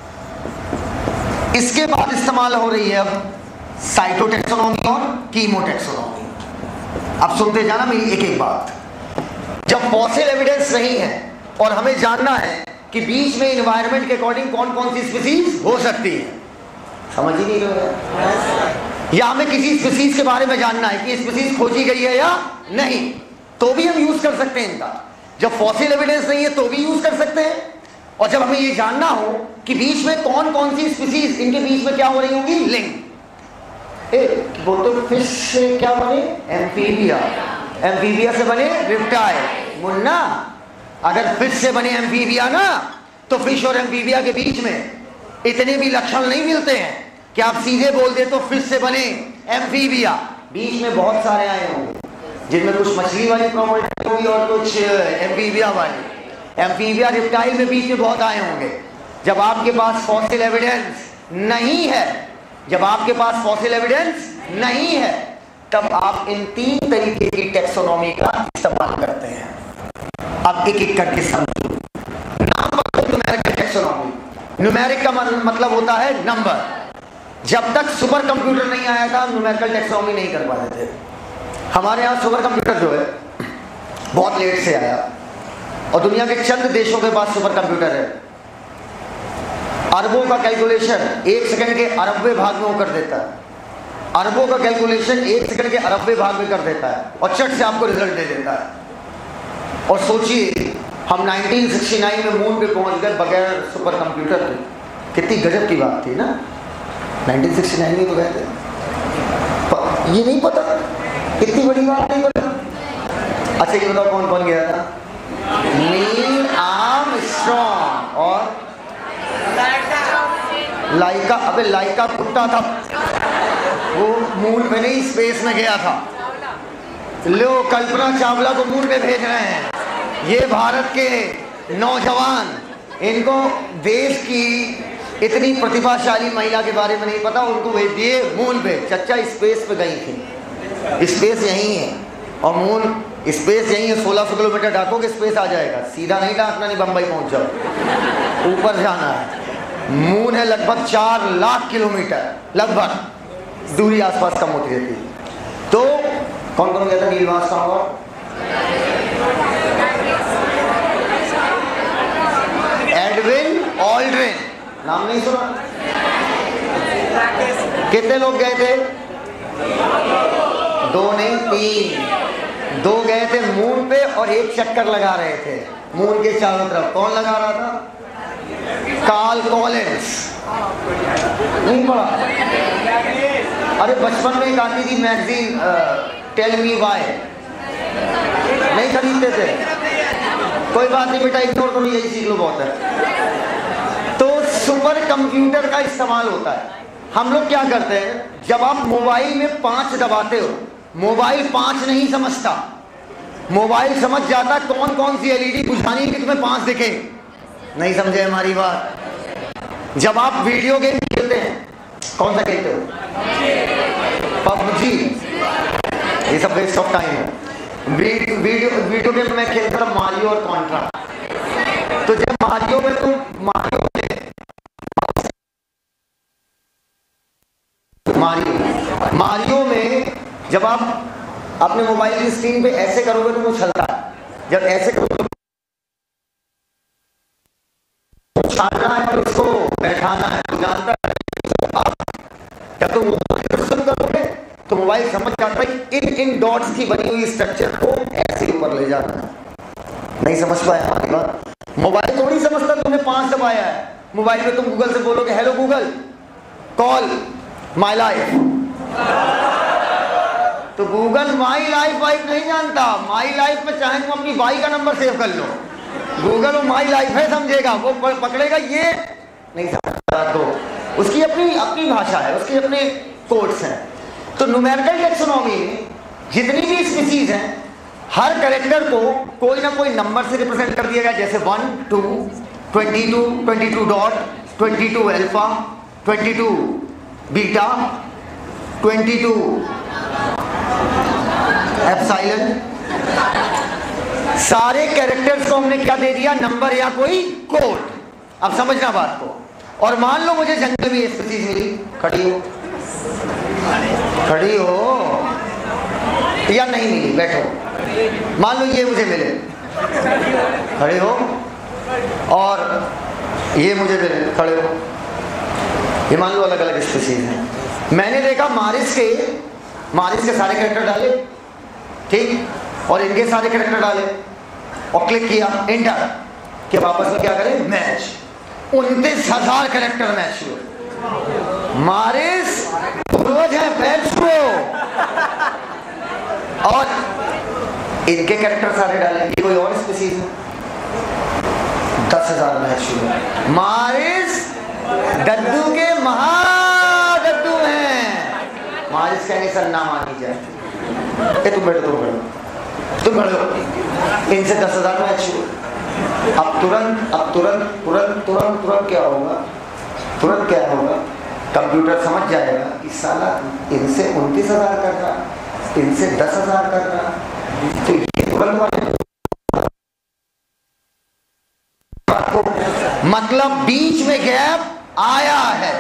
इसके बाद इस्तेमाल हो रही है अब साइटोटेक्सोनॉमी और कीमोटेक्सोनॉमी। अब सुनते जाना मेरी एक एक बात। जब फॉसिल एविडेंस नहीं है और हमें जानना है कि बीच में एनवायरनमेंट के अकॉर्डिंग कौन कौन सी स्पीसीज हो सकती है, समझ ही नहीं रहा, या हमें किसी स्पीसीज के बारे में जानना है कि स्पीसीज खोजी गई है या नहीं, तो भी हम यूज कर सकते हैं इनका। जब फॉसिल एविडेंस नहीं है तो भी यूज कर सकते हैं। और जब हमें ये जानना हो कि बीच में कौन कौन सी स्पीसीज, इनके बीच में क्या हो रही होगी, लिंक। ए, वो तो फिश से क्या बने? एम्फीबिया, एम्फीबिया से बने रिप्टाइल। मुन्ना, अगर फिश से बने एम्फीबिया ना, तो फिश और एम्फीबिया के बीच में इतने भी लक्षण नहीं मिलते हैं कि आप सीधे बोल दे तो फिश से बने एम्फीबिया। बीच में बहुत सारे आए होंगे जिनमें कुछ मछली वाली प्रॉपर्टी होगी और कुछ एम्फीबिया वाली। एम्फीबिया रिप्टाइल में बीच में बहुत आए होंगे। जब आपके पास फॉसिल एविडेंस नहीं है, जब आपके पास फॉसिल एविडेंस नहीं है, तब आप इन तीन तरीके की टेक्सोनॉमी का इस्तेमाल करते हैं। अब एक एक करके समझो। Number numerical taxonomy. न्यूमेरिक का मतलब होता है नंबर। जब तक सुपर कंप्यूटर नहीं आया था न्यूमेरिकल टेक्सोनॉमी नहीं कर पाते थे। हमारे यहाँ सुपर कंप्यूटर जो है बहुत लेट से आया और दुनिया के चंद देशों के पास सुपर कंप्यूटर है। अरबों का कैलकुलेशन एक सेकंड के अरबवें भाग में वो कर देता है। अरबों का कैलकुलेशन एक सेकंड के अरबवें भाग में कर देता है और चट से आपको रिजल्ट दे देता है। और सोचिए हम नाइनटीन सिक्सटी नाइन में मून पे पहुंच गए बगैर सुपर कंप्यूटर के। कितनी गजब की बात थी ना। नाइनटीन सिक्सटी नाइन में तो गए थे, ये नहीं पता, कितनी बड़ी बात नहीं पता। अच्छा ये बताओ कौन कौन गया था? नील आर्मस्ट्रॉन्ग और लाइका। अबे लाइका कुत्ता था, वो मून पे नहीं स्पेस में गया था। लो कल्पना चावला को मून पे भेज रहे हैं। ये भारत के नौजवान, इनको देश की इतनी प्रतिभाशाली महिला के बारे में नहीं पता, उनको भेज दिए मून पे। चच्चा स्पेस पे गई थी, स्पेस यही है और मून स्पेस यही है, सोलह सौ किलोमीटर डाकोगे स्पेस आ जाएगा, सीधा नहीं डाकना, नहीं बम्बई पहुंच जाओ, ऊपर जाना है। मून है लगभग चार लाख किलोमीटर लगभग दूरी आसपास कम होती रहती है। तो कौन कौन गया था नील आर्मस्ट्रांग और एडविन ऑल्ड्रिन, नाम नहीं सुना? कितने लोग गए थे? दो नहीं तीन। दो गए थे मून पे और एक चक्कर लगा रहे थे मून के चारों तरफ। कौन लगा रहा था? Carl Collins. नहीं पढ़ा? अरे बचपन में एक आती थी मैगजीन टेल मी व्हाई, नहीं खरीदते थे? कोई बात नहीं बेटा, इग्नोर करो, यही सीख लो, बहुत है। तो सुपर कंप्यूटर का इस्तेमाल होता है। हम लोग क्या करते हैं, जब आप मोबाइल में पांच दबाते हो, मोबाइल पांच नहीं समझता, मोबाइल समझ जाता कौन कौन सी एलईडी बुझानी है कि तुम्हें पांच दिखे। नहीं समझे हमारी बात? जब आप वीडियो गेम खेलते हैं, कौन सा खेलते हो? पबजी, ये सब वेस्ट ऑफ टाइम है। वीडियो वीडियो गेम में खेलता था मारियो और कॉन्ट्रा। तो जब मारियो में तुम मारियो में मारियो मारियो में जब आप अपने मोबाइल की स्क्रीन पे ऐसे करोगे तो वो चलता है, जब ऐसे करोगे तो छाड़ना है और उसको बैठाना है, जानता है। आप जब तुम मोबाइल शुरू करोगे तो मोबाइल समझ जाता है कि इन इन डॉट्स की बनी हुई स्ट्रक्चर को ऐसे ऊपर ले जाना है। नहीं समझ पाया हमारी बात? मोबाइल थोड़ी समझता तुमने पांच दबाया है। मोबाइल में तुम गूगल से बोलोगे hello Google call my life, तो गूगल माई लाइफ वाइफ नहीं जानता। माई लाइफ में चाहे तुम अपनी बाई का नंबर सेव कर लो, गूगल वो माई लाइफ है समझेगा, वो पकड़ेगा, ये नहीं समझता। तो उसकी अपनी अपनी भाषा है, उसके अपने कोड्स हैं। तो न्यूमेरिकल टैक्सोनॉमी में जितनी भी स्पीसीज हैं, हर कैरेक्टर को कोई ना कोई नंबर से रिप्रेजेंट कर दिया गया, जैसे one two twenty two twenty two dot twenty two alpha twenty two beta twenty two epsilon. सारे कैरेक्टर्स को हमने क्या दे दिया? नंबर या कोई कोड। अब समझना बात को। और मान लो मुझे जंगल में स्पीसीज मिली, खड़ी हो खड़ी हो या नहीं मिली, बैठो। मान लो ये मुझे मिले, खड़े हो, और ये मुझे मिले, खड़े हो। ये मान लो अलग अलग स्पीसीज हैं। मैंने देखा मारिस के मारिस के सारे कैरेक्टर डाले, ठीक, और इनके सारे कैरेक्टर डाले और क्लिक किया एंटर कि वापस में क्या करें? मैच। उनतीस हजार कैरेक्टर मैच हुए। मारिस पूर्वज है मैच को, और इनके कैरेक्टर सारे डाले। ये कोई और स्पीसीज है, दस हजार मैच हुए। मारिस गद्दू के महागद्दू हैं। मारिस कहने सर ना मानी जाए। ए तुम बैठो, तुम बैठो, तुम बैठो। इनसे दस हजार मैच हुए। अब तुरंत अब तुरंत तुरंत तुरंत तुरंत क्या होगा? तुरंत क्या होगा? कंप्यूटर समझ जाएगा कि साला इनसे उनतीस हजार कर रहा, इनसे दस हजार कर रहा, तो ये तुरंत वाले मतलब बीच में गैप आया है।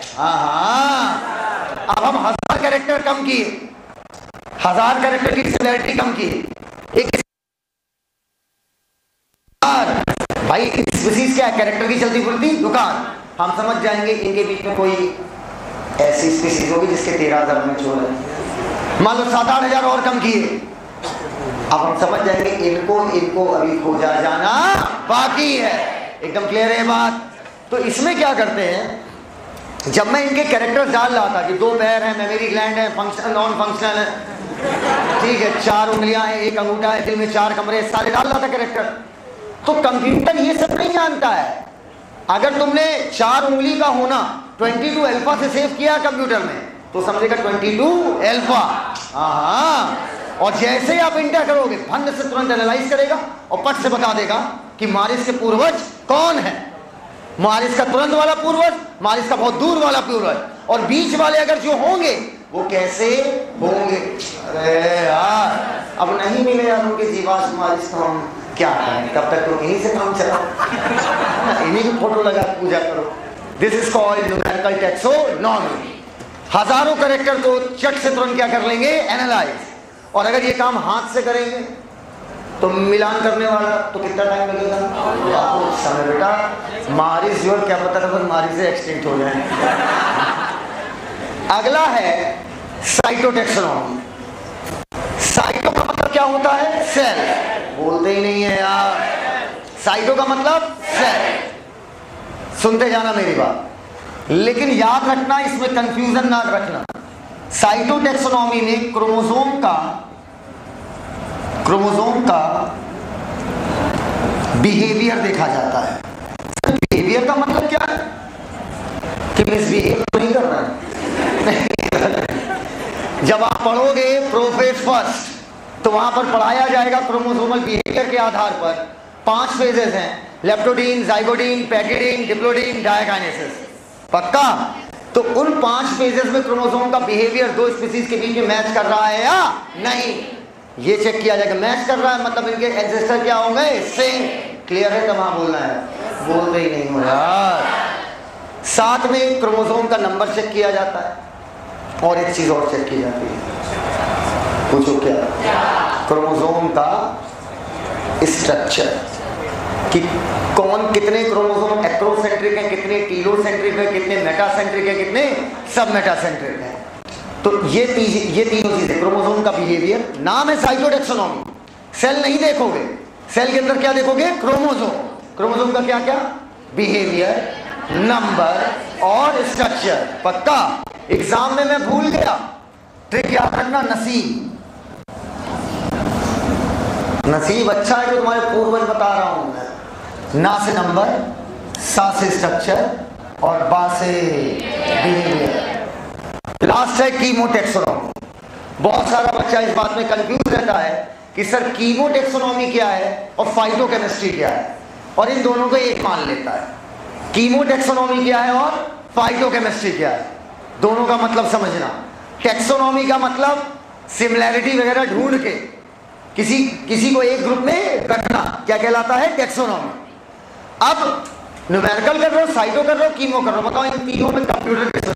हाँ, अब हम हजार कैरेक्टर कम किए, हजार कैरेक्टर की सिमिलरिटी कम किए। एक भाई स्पीसीज क्या है? कैरेक्टर की चलती बुलती दुकान। हम समझ जाएंगे इनके बीच में कोई ऐसी स्पीसीज होगी जिसके तेरह हजार मैच हो रहे हैं। मान लो सात आठ हजार और कम किए, अब हम समझ जाएंगे इनको इनको अभी खोजा जाना बाकी है। एकदम क्लियर है बात? तो इसमें क्या करते हैं, जब मैं इनके कैरेक्टर्स डाल रहा था कि दो पैर हैं, मेमोरी ग्लैंड है, फंक्शनल नॉन फंक्शनल है, ठीक है, चार उंगलियां हैं, एक अंगूठा है, दिल में चार कमरे, सारे डाल रहा था कैरेक्टर। तो कंप्यूटर ये सब नहीं जानता है। अगर तुमने चार उंगली का होना बाईस अल्फा से सेव किया कंप्यूटर में, तो समझेगा बाईस अल्फा। हाँ, और जैसे आप इंटर करोगे फंड से तुरंत एनालाइज करेगा और पट से बता देगा कि मारिस के पूर्वज कौन है। मारिस का तुरंत वाला पूर्वज, मारिस का बहुत दूर वाला पूर्वज, और बीच वाले अगर जो होंगे वो कैसे होंगे। अरे यार अब नहीं मिले यार उनके जीवाश्म वारिस तो हम क्या करें, तब तक तो यहीं से काम चला, इन्हीं की फोटो लगा पूजा करो। This is called numerical taxonomy. हजारों कैरेक्टर को चट से तुरंत क्या कर लेंगे, एनालाइज। और अगर ये काम हाथ से करेंगे तो मिलान करने वाला तो कितना टाइम लगेगा, बहुत समय बेटा। मारिस जो क्या पता था मारिस से एक्सटिंक्ट हो जाए। अगला है साइटोटैक्सोनॉमी। साइटो का मतलब क्या होता है, सेल। बोलते ही नहीं है यार, साइटो का मतलब सेल। सुनते जाना मेरी बात, लेकिन याद रखना, इसमें कंफ्यूजन ना रखना। साइटोटैक्सोनॉमी में क्रोमोसोम का क्रोमोसोम का बिहेवियर देखा जाता है। बिहेवियर का मतलब क्या है कि मिसबिहेव तो नहीं करना है। जब आप पढ़ोगे प्रोफेज फर्स्ट तो वहां पर पढ़ाया जाएगा क्रोमोसोमल बिहेवियर के आधार पर पांच फेजेस हैं, लेप्टोडीन, जाइगोडीन, पैकिडीन, डिप्लोडीन, डायकाइनेसिस। पक्का? तो उन पांच फेजेस में क्रोमोसोम का बिहेवियर दो स्पीसीज के बीच में मैच कर रहा है या नहीं, ये चेक किया जाएगा। मैच कर रहा है मतलब इनके एंसेस्टर क्या होंगे, सेम। क्लियर है? तब हाँ बोलना है, बोलते ही नहीं हो यार। साथ में क्रोमोसोम का नंबर चेक किया जाता है और एक चीज और चेक की जाती है, पूछो क्या? क्रोमोसोम का स्ट्रक्चर, कि कौन कितने क्रोमोसोम एक्रोसेंट्रिक है, कितने टीलोसेंट्रिक है, कितने मेटासेंट्रिक है, कितने सब मेटासेंट्रिक है। तो ये तीज, ये तीनों चीजें क्रोमोसोम का बिहेवियर। नाम है साइटोटैक्सोनॉमी। सेल नहीं देखोगे, सेल के अंदर क्या देखोगे, क्रोमोसोम। क्रोमोसोम का क्या क्या, बिहेवियर, नंबर और स्ट्रक्चर। पक्का? एग्जाम में मैं भूल गया, ट्रिक याद रखना। नसीब नसीब अच्छा है जो तुम्हारे पूर्वज बता रहा हूं मैं। ना से नंबर, सा से स्ट्रक्चर और बा से बिहेवियर। लास्ट है कीमोटैक्सोनॉमी। बहुत सारा बच्चा इस बात में कंफ्यूज रहता है कि सर कीमोटैक्सोनॉमी क्या है और फाइटोकेमिस्ट्री क्या है, और इन दोनों को एक मान लेता है। कीमोटैक्सोनॉमी क्या है और फाइटोकेमिस्ट्री क्या है, दोनों का मतलब समझना। टैक्सोनॉमी का मतलब सिमिलैरिटी वगैरह ढूंढ के किसी किसी को एक ग्रुप में रखना, क्या कहलाता है, टैक्सोनॉमी। अब न्यूमेरिकल कर रहे हो, साइटो कर रहे हो, कीमो कर रहे हो, बताओ इन तीनों में कंप्यूटर के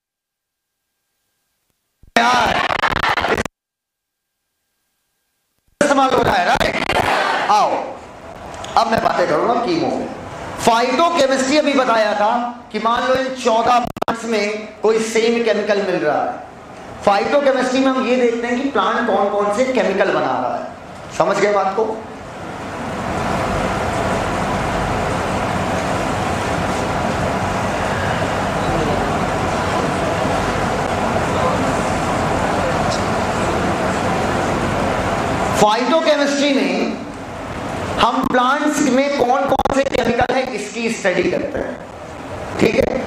इस्तेमाल हो रहा है, राइट? आओ अब मैं बातें करूंगा कीमो। फाइटोकेमिस्ट्री अभी बताया था कि मान लो इन चौदह प्लांट्स में कोई सेम केमिकल मिल रहा है। फाइटोकेमिस्ट्री में हम ये देखते हैं कि प्लांट कौन कौन से केमिकल बना रहा है। समझ गए बात को? फाइटोकेमिस्ट्री में हम प्लांट्स में कौन कौन से केमिकल है इसकी स्टडी करते हैं, ठीक है?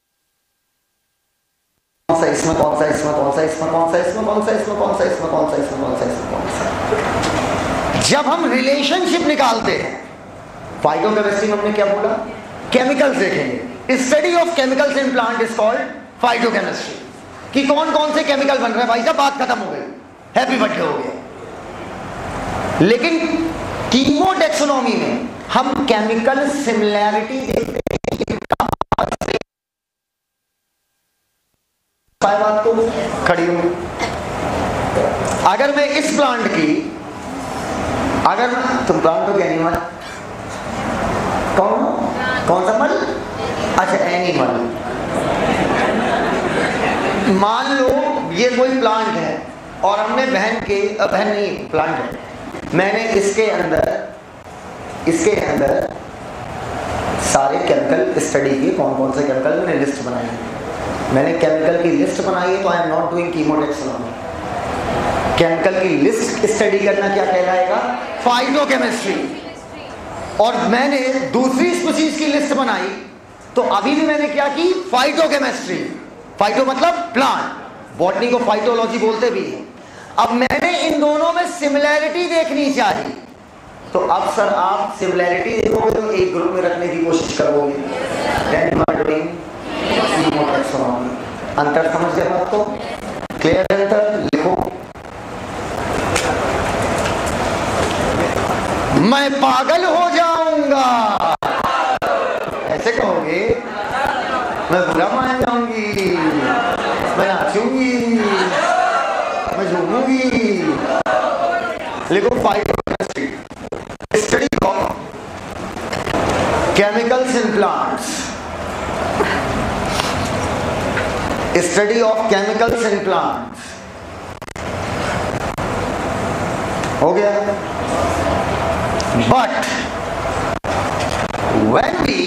कौन सा इसमें, कौन सा इसमें, कौन सा इसमें, कौन सा इसमें, कौन सा इसमें, कौन सा इसमें, कौन सा इसमें, कौन सा इसमें, कौन सा। जब हम रिलेशनशिप निकालते हैं, फाइटोकेमिस्ट्री में हमने क्या बोला, केमिकल्स देखेंगे। Study of chemicals in plant is called phytochemistry. कि कौन कौन से केमिकल बन रहे हैं। भाई साहब बात खत्म हो गई, हैप्पी बर्थडे हो गया। लेकिन कीमोटैक्सोनॉमी में हम केमिकल सिमिलैरिटी देखते हैं। बात को खड़ी हूं, अगर मैं इस प्लांट की, अगर तुम प्लांट तो क्या एनिमल, कौन कौन सा मल, अच्छा एनिमल। मान लो ये कोई प्लांट है और हमने बहन के, बहन नहीं प्लांट है, मैंने इसके अंदर इसके अंदर सारे केमिकल स्टडी किए, कौन कौन से केमिकल, मैंने लिस्ट बनाई है। मैंने केमिकल की लिस्ट बनाई है, तो I am not doing chemotaxonomy. Chemical की लिस्ट स्टडी करना क्या कहलाएगा, फाइटोकेमिस्ट्री। और मैंने दूसरी स्पीशीज की लिस्ट बनाई, तो अभी भी मैंने क्या की, फाइटोकेमिस्ट्री। फाइटो मतलब प्लांट, बॉटनी को फाइटोलॉजी बोलते भी हैं। अब मैंने इन दोनों में सिमिलैरिटी देखनी चाहिए, तो अब सर आप सिमिलैरिटी देखोगे तो एक ग्रुप में रखने की कोशिश करोगे। अंतर समझ गए बात को? क्लियर है? अंतर लिखो। कैसे कहोगे? मैं बुरा मान जाऊंगी, मैं नाचूंगी, मैं झूमूंगी। लिखो phytochemistry, study of chemicals in plants, study of chemicals in plants. हो गया। बट when we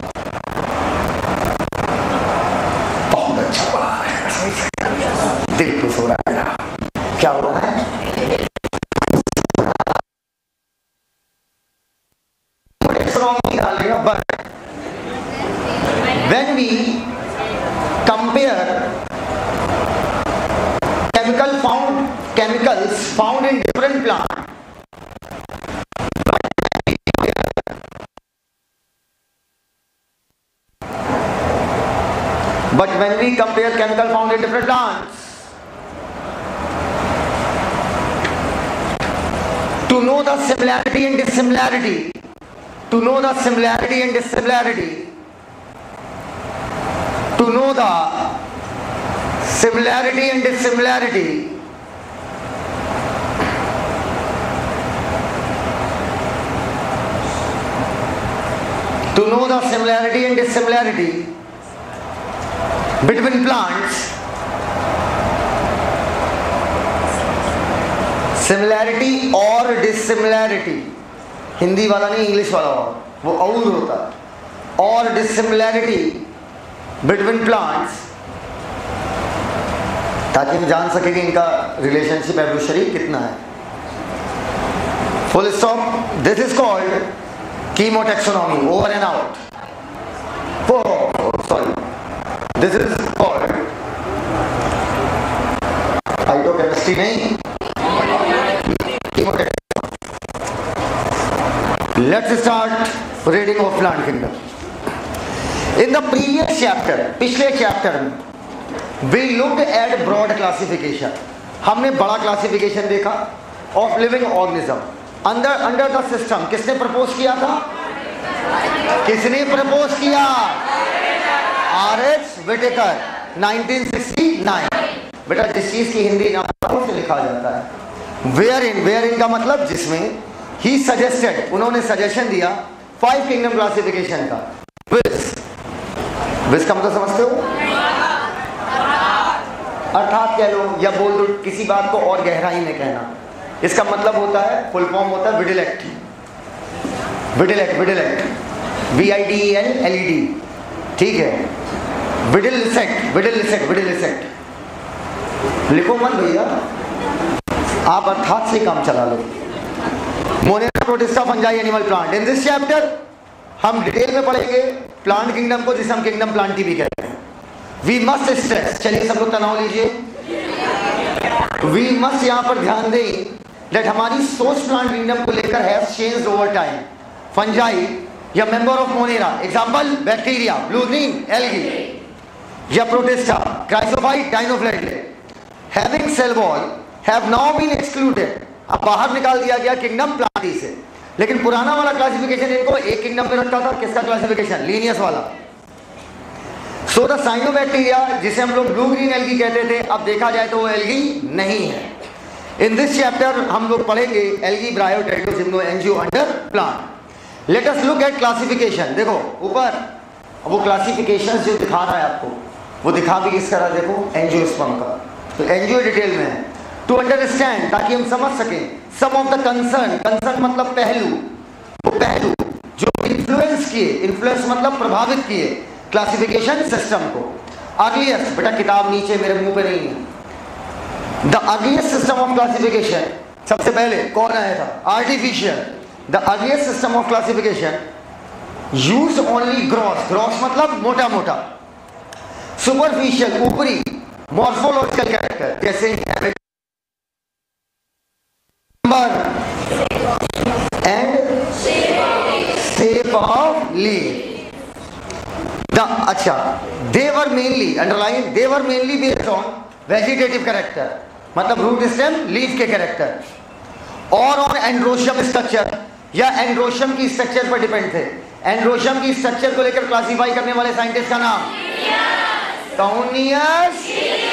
बहुत अच्छा पढ़ा है, दिल खुश हो रहा है मेरा। क्या हो रहा है? डालेगा। But when we compare chemical found chemicals found in different plants, but when we compare chemical found in different plants, to know the similarity and dissimilarity, to know the similarity and dissimilarity, to know the similarity and dissimilarity, to know the similarity and dissimilarity between plants, similarity और dissimilarity, Hindi वाला नहीं English वाला हो, वो और होता है। और डिसिमिलैरिटी बिटवीन प्लांट्स, ताकि हम जान सके कि इनका रिलेशनशिप एवोल्यूशनरी कितना है। Full stop. This is called chemotaxonomy. Over and out. Sorry, this is called phytochemistry नहीं, let's start reading of plant kingdom. In the previous chapter, पिछले चैप्टर में we looked at broad classification, हमने बड़ा classification देखा of living organism under under the system। किसने propose किया था? किसने प्रपोज किया? R H Whittaker nineteen sixty nine. बेटा जिस चीज की हिंदी नाम से लिखा जाता है वेयर इन, वेयर इन का मतलब जिसमें, ही सजेस्टेड, उन्होंने सजेशन दिया फाइव किंगडम क्लासिफिकेशन का। विस, विस का मतलब समझते हो? अर्थात कह लो या बोल दो, किसी बात को और गहराई में कहना। इसका मतलब होता है, फुल फॉर्म होता है videlicet, videlicet, videlicet, V I D L L E D, ठीक है। विडिलिसेक्ट, विडिलिसेक्ट, विडिलिसेक्ट लिखो मत भैया, आप अर्थात से काम चला लो। Monera, Protista, fungi, animal, plant. In this chapter हम डिटेल में पढ़ेंगे प्लांट किंगडम को, जिसे हम किंगडम प्लांटी भी कहते हैं। वी मस्ट स्ट्रेस, चलिए सब लोग तनाव लीजिए। वी मस्ट यहाँ पर ध्यान दें दैट हमारी सोच प्लांट किंगडम को लेकर has changed over time. Fungi या member of Monera, example bacteria, blue green algae, या Protista, chrysophyte, dinoflagellate, having cell wall have now been excluded, अब बाहर निकाल दिया गया किंगडम प्लांटी से। लेकिन पुराना वाला क्लासिफिकेशन इनको एक किंगडम में रखा था। किसका क्लासिफिकेशन? लीनियस वाला। सो द साइनोबैक्टीरिया, जिसे हम लोग ब्लू ग्रीन एल्गी कहते थे, अब देखा जाए तो वो एल्गी नहीं है। इन दिस चैप्टर हम लोग पढ़ेंगे algae, bryo, pterido, gymno, angio under plant. Let us look at classification. देखो ऊपर वो क्लासिफिकेशन जो दिखा रहा है आपको, वो दिखा भी किस तरह, देखो एंजियोस्पर्म का, तो एंजियो डिटेल में है। टू अंडरस्टैंड, ताकि हम समझ सकें some of the concern, concern मतलब पहलू, वो पहलू जो इन्फ्लुएंस किए, इन्फ्लुएंस मतलब प्रभावित किए क्लासिफिकेशन सिस्टम को। अर्लीस्ट, बेटा किताब नीचे मेरे मुंह पे नहीं है। The earliest system of classification, सबसे पहले कौन आया था? Artificial. The earliest system of classification use only gross, gross मतलब मोटा मोटा, सुपरफिशियल ऊपरी, मॉर्फोलॉजिकल कैरेक्टर जैसे and shape of leaf. The अच्छा, they were mainly, underline, they were mainly based on vegetative character, मतलब रूट स्टेम, लीफ के character, और on androecium structure, या एंड्रोशियम की स्ट्रक्चर पर डिपेंड थे। एंड्रोशियम की स्ट्रक्चर को लेकर क्लासिफाई करने वाले साइंटिस्ट का नाम? काउनियस,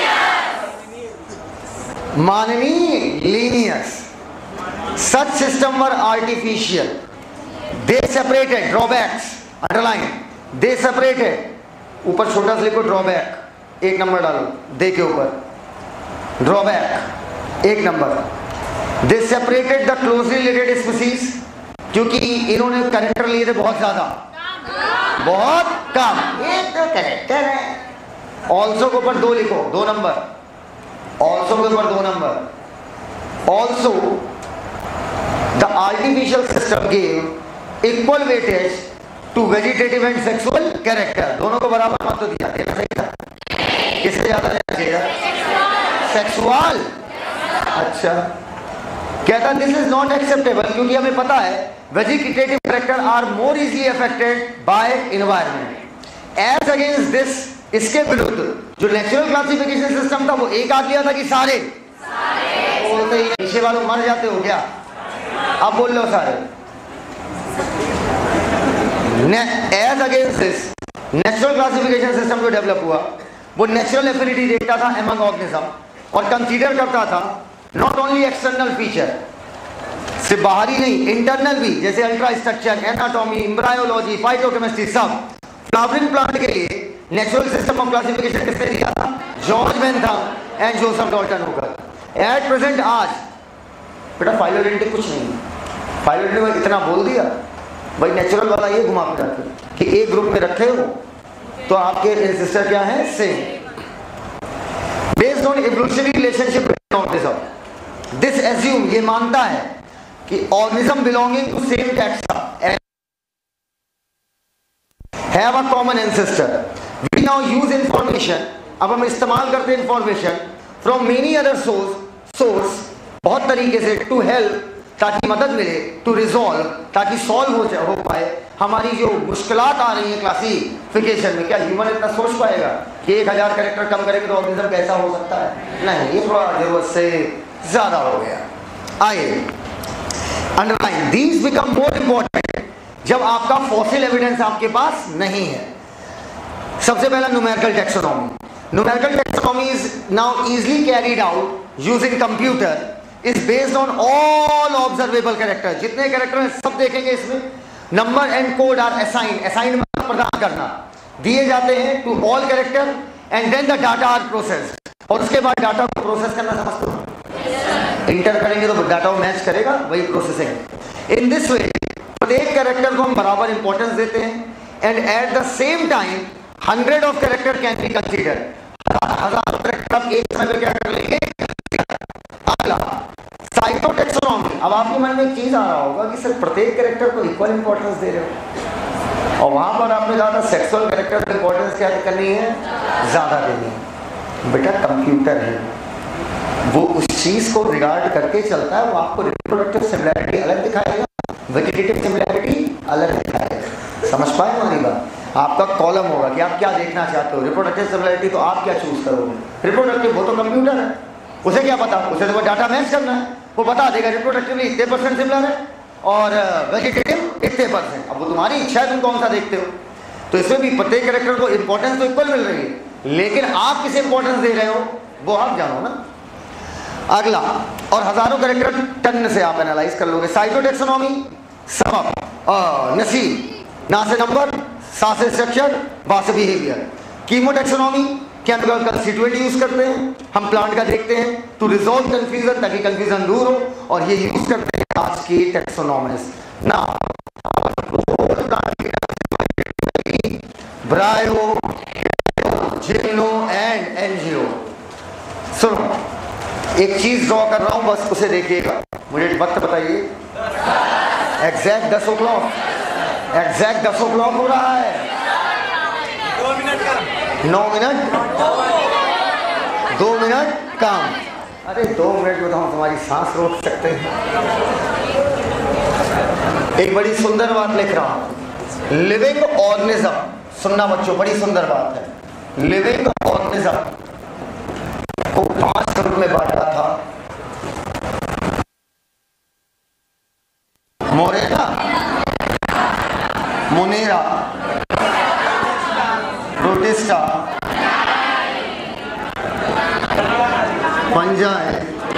माननीय, Linnaeus. Such system were artificial. They separated drawbacks. Underline. They separated. ऊपर छोटा सा लिखो ड्रॉबैक, एक नंबर डालो. दे के ऊपर ड्रॉबैक एक number. They separated the closely related species. क्योंकि इन्होंने कैरेक्टर लिए थे बहुत ज्यादा, बहुत कम. एक तो कैरेक्टर है. ऑल्सो के ऊपर दो लिखो, दो नंबर. ऑल्सो के ऊपर दो number. Also the artificial system gave equal weightage to vegetative and sexual character. दोनों को बराबर महत्व दिया. देना सही था. किससे ज्यादा देना चाहिए? सेक्सुअल. अच्छा, कहता दिस इज नॉट एक्सेप्टेबल क्योंकि हमें पता है vegetative character are more easily affected by environment. As against this, इसके विरुद्ध जो नेचुरल क्लासिफिकेशन सिस्टम था वो एक आध लिया था कि सारे? बोलते ही पीछे वालों मर जाते हो क्या? अब बोल लो सारे. As against this, natural classification system जो डेवलप हुआ वो नेचुरल एफिनिटी देखता था एमंग ऑर्गेनिज्म और कंसीडर करता था नॉट ओनली एक्सटर्नल फीचर, सिर्फ बाहरी नहीं, इंटरनल भी, जैसे ultra structure, anatomy, embryology, phytochemistry, सब. फ्लावरिंग प्लांट के लिए नेचुरल सिस्टम ऑफ क्लासिफिकेशन किसने दिया था? George Bentham and Joseph Dalton Hooker. At present आज बेटा फाइलोजेनेटिक कुछ नहीं. फाइलोजेनेटिक में इतना बोल दिया भाई, नेचुरल वाला ये घुमा फिरा के कि एक ग्रुप में रखे हो तो आपके एंसेस्टर क्या है? Same. Based on evolutionary relationship between organism, this assume, ये मानता है कि organism belonging to same taxa have a common ancestor. We now use information, अब हम इस्तेमाल करते हैं information from many other source source बहुत तरीके से, टू हेल्प, ताकि मदद मिले, टू रिजॉल्व, ताकि सॉल्व हो हो पाए हमारी जो मुश्किलात आ रही है क्लासिफिकेशन में. क्या ह्यूमन इतना सोच पाएगा कि एक हजार कैरेक्टर कम करेंगे तो ऑर्गेनिज्म कैसा हो सकता है? नहीं, ये थोड़ा जरूरत से ज्यादा हो गया. आइए underline, these become more important जब आपका फॉसिल एविडेंस आपके पास नहीं है. सबसे पहला numerical taxonomy. Numerical taxonomy is now easily carried out using computer, is based on all observable characters. जितने कैरेक्टर हैं सब देखेंगे इसमें. Number and code are assigned, assigned मतलब प्रदान करना, दिए जाते हैं to all character and then the data are process. और उसके बाद डाटा को प्रोसेस करना समझते हो? इंटर करेंगे तो डाटा को मैच करेगा, वही प्रोसेसिंग. इन दिस वे प्रत्येक कैरेक्टर को हम बराबर इंपॉर्टेंस देते हैं and at the same time hundred of character can be consider. हजार कैरेक्टर एक समय पे क्या कर लेंगे? अगला साइटोटैक्सोनॉमी. अब आपके मन में एक चीज आ रहा होगा कि सर प्रत्येक कैरेक्टर को इक्वल इंपॉर्टेंस दे रहे हो, और वहां पर आपने कहा था सेक्सुअल कैरेक्टर को इंपॉर्टेंस क्या करनी है? ज्यादा देनी है. बेटा कंप्यूटर है, वो उस चीज को रिगार्ड करके चलता है. वो आपको रिप्रोडक्टिव सिमिलैरिटी अलग दिखाएगा, वेजिटेटिव सिमिलैरिटी अलग दिखाएगा. समझ पाए हमारी बात? आपका कॉलम होगा कि आप क्या देखना चाहते हो. रिप्रोडक्टिव सिमिलैरिटी तो आप क्या चूज करोगे? रिप्रोडक्टिव वो तो कंप्यूटर है, उसे क्या पता? उसे तो वो डाटा मैच करना है, वो बता देगा रिप्रोडक्टिवली इतने परसेंट सिमिलर है और वेजिटेटिव इतने परसेंट. अब वो तुम्हारी इच्छा है तुम कौन सा देखते हो. तो इसमें भी प्रत्येक कैरेक्टर को इंपॉर्टेंस तो इक्वल मिल रही है, लेकिन आप किसे इंपॉर्टेंस दे रहे हो वो आप जानो ना. अगला, और हजारों कैरेक्टर टन से आप एनालाइज कर लोगे. साइटोटैक्सोनॉमी, सबब, नसीब, ना से नंबर, सा से स्ट्रक्चर, बा से behaviour. Chemotaxonomy, chemical constituent use करते हैं, हम प्लांट का देखते हैं टू रिजॉल्व कंफ्यूजन, ताकि कंफ्यूजन दूर हो, और ये यूज करते हैं आज की टैक्सोनॉमिस्ट. ना ब्रायो, जिम्नो एंड एनजीओ. सुनो, एक चीज ड्रॉ कर रहा हूं, बस उसे देखिएगा. मुझे वक्त बताइए. एग्जैक्ट दस ओ क्लॉक, एग्जैक्ट दस ओ क्लॉक हो रहा है. दो मिनट का नौ मिनट दो मिनट काम. अरे दो मिनट में तो हम तुम्हारी सांस रोक सकते हैं. एक बड़ी सुंदर बात लिख रहा हूं. लिविंग ऑर्गेनिज्म, सुनना बच्चों, बड़ी सुंदर बात है. लिविंग ऑर्गेनिज्म को पांच ग्रुप में बांटा था. Monera, Monera, Protista, Fungi,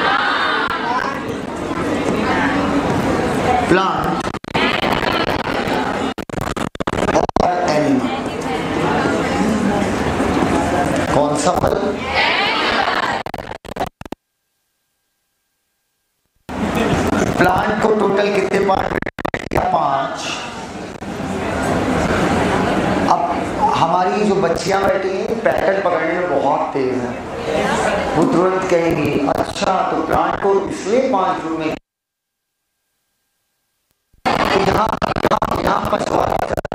plant और एनिमल। कौन सा फल? प्लांट को टोटल कितने पार्ट में किया? पांच। अब हमारी जो बच्चियां बैठी हैं पैटर्न पकड़ने में बहुत तेज है, वो तुरंत कहेंगी अच्छा तो प्लांट को इसलिए पांच ग्रुप में, तो यहाँ यहाँ यहाँ पछुआ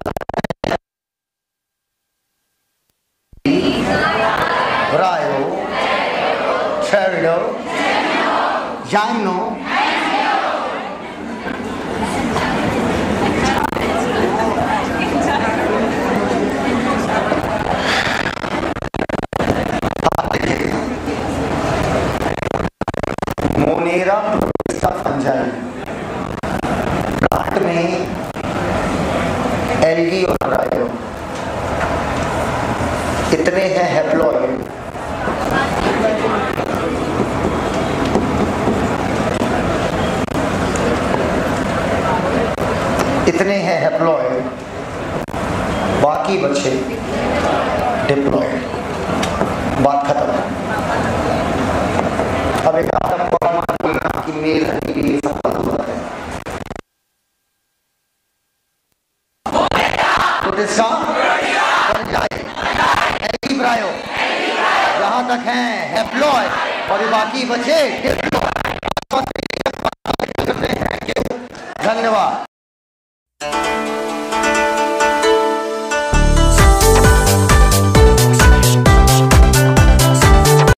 bryo, pterido, gymno, Monera Protista Fungi. Plant में एल्गी और ब्रायो, इतने हैं हैप्लॉइड। इतने हैं हैप्लॉइड, बाकी बचे डिप्लॉइड। बात खत्म। अब एक आपको बोलना कि मेल हनी के लिए सफल हुआ है। प्रोटिस्टा, एल्गी, ब्रायो, जहां तक हैं हैप्लॉइड और बाकी बचे डिप्लॉइड। धन्यवाद।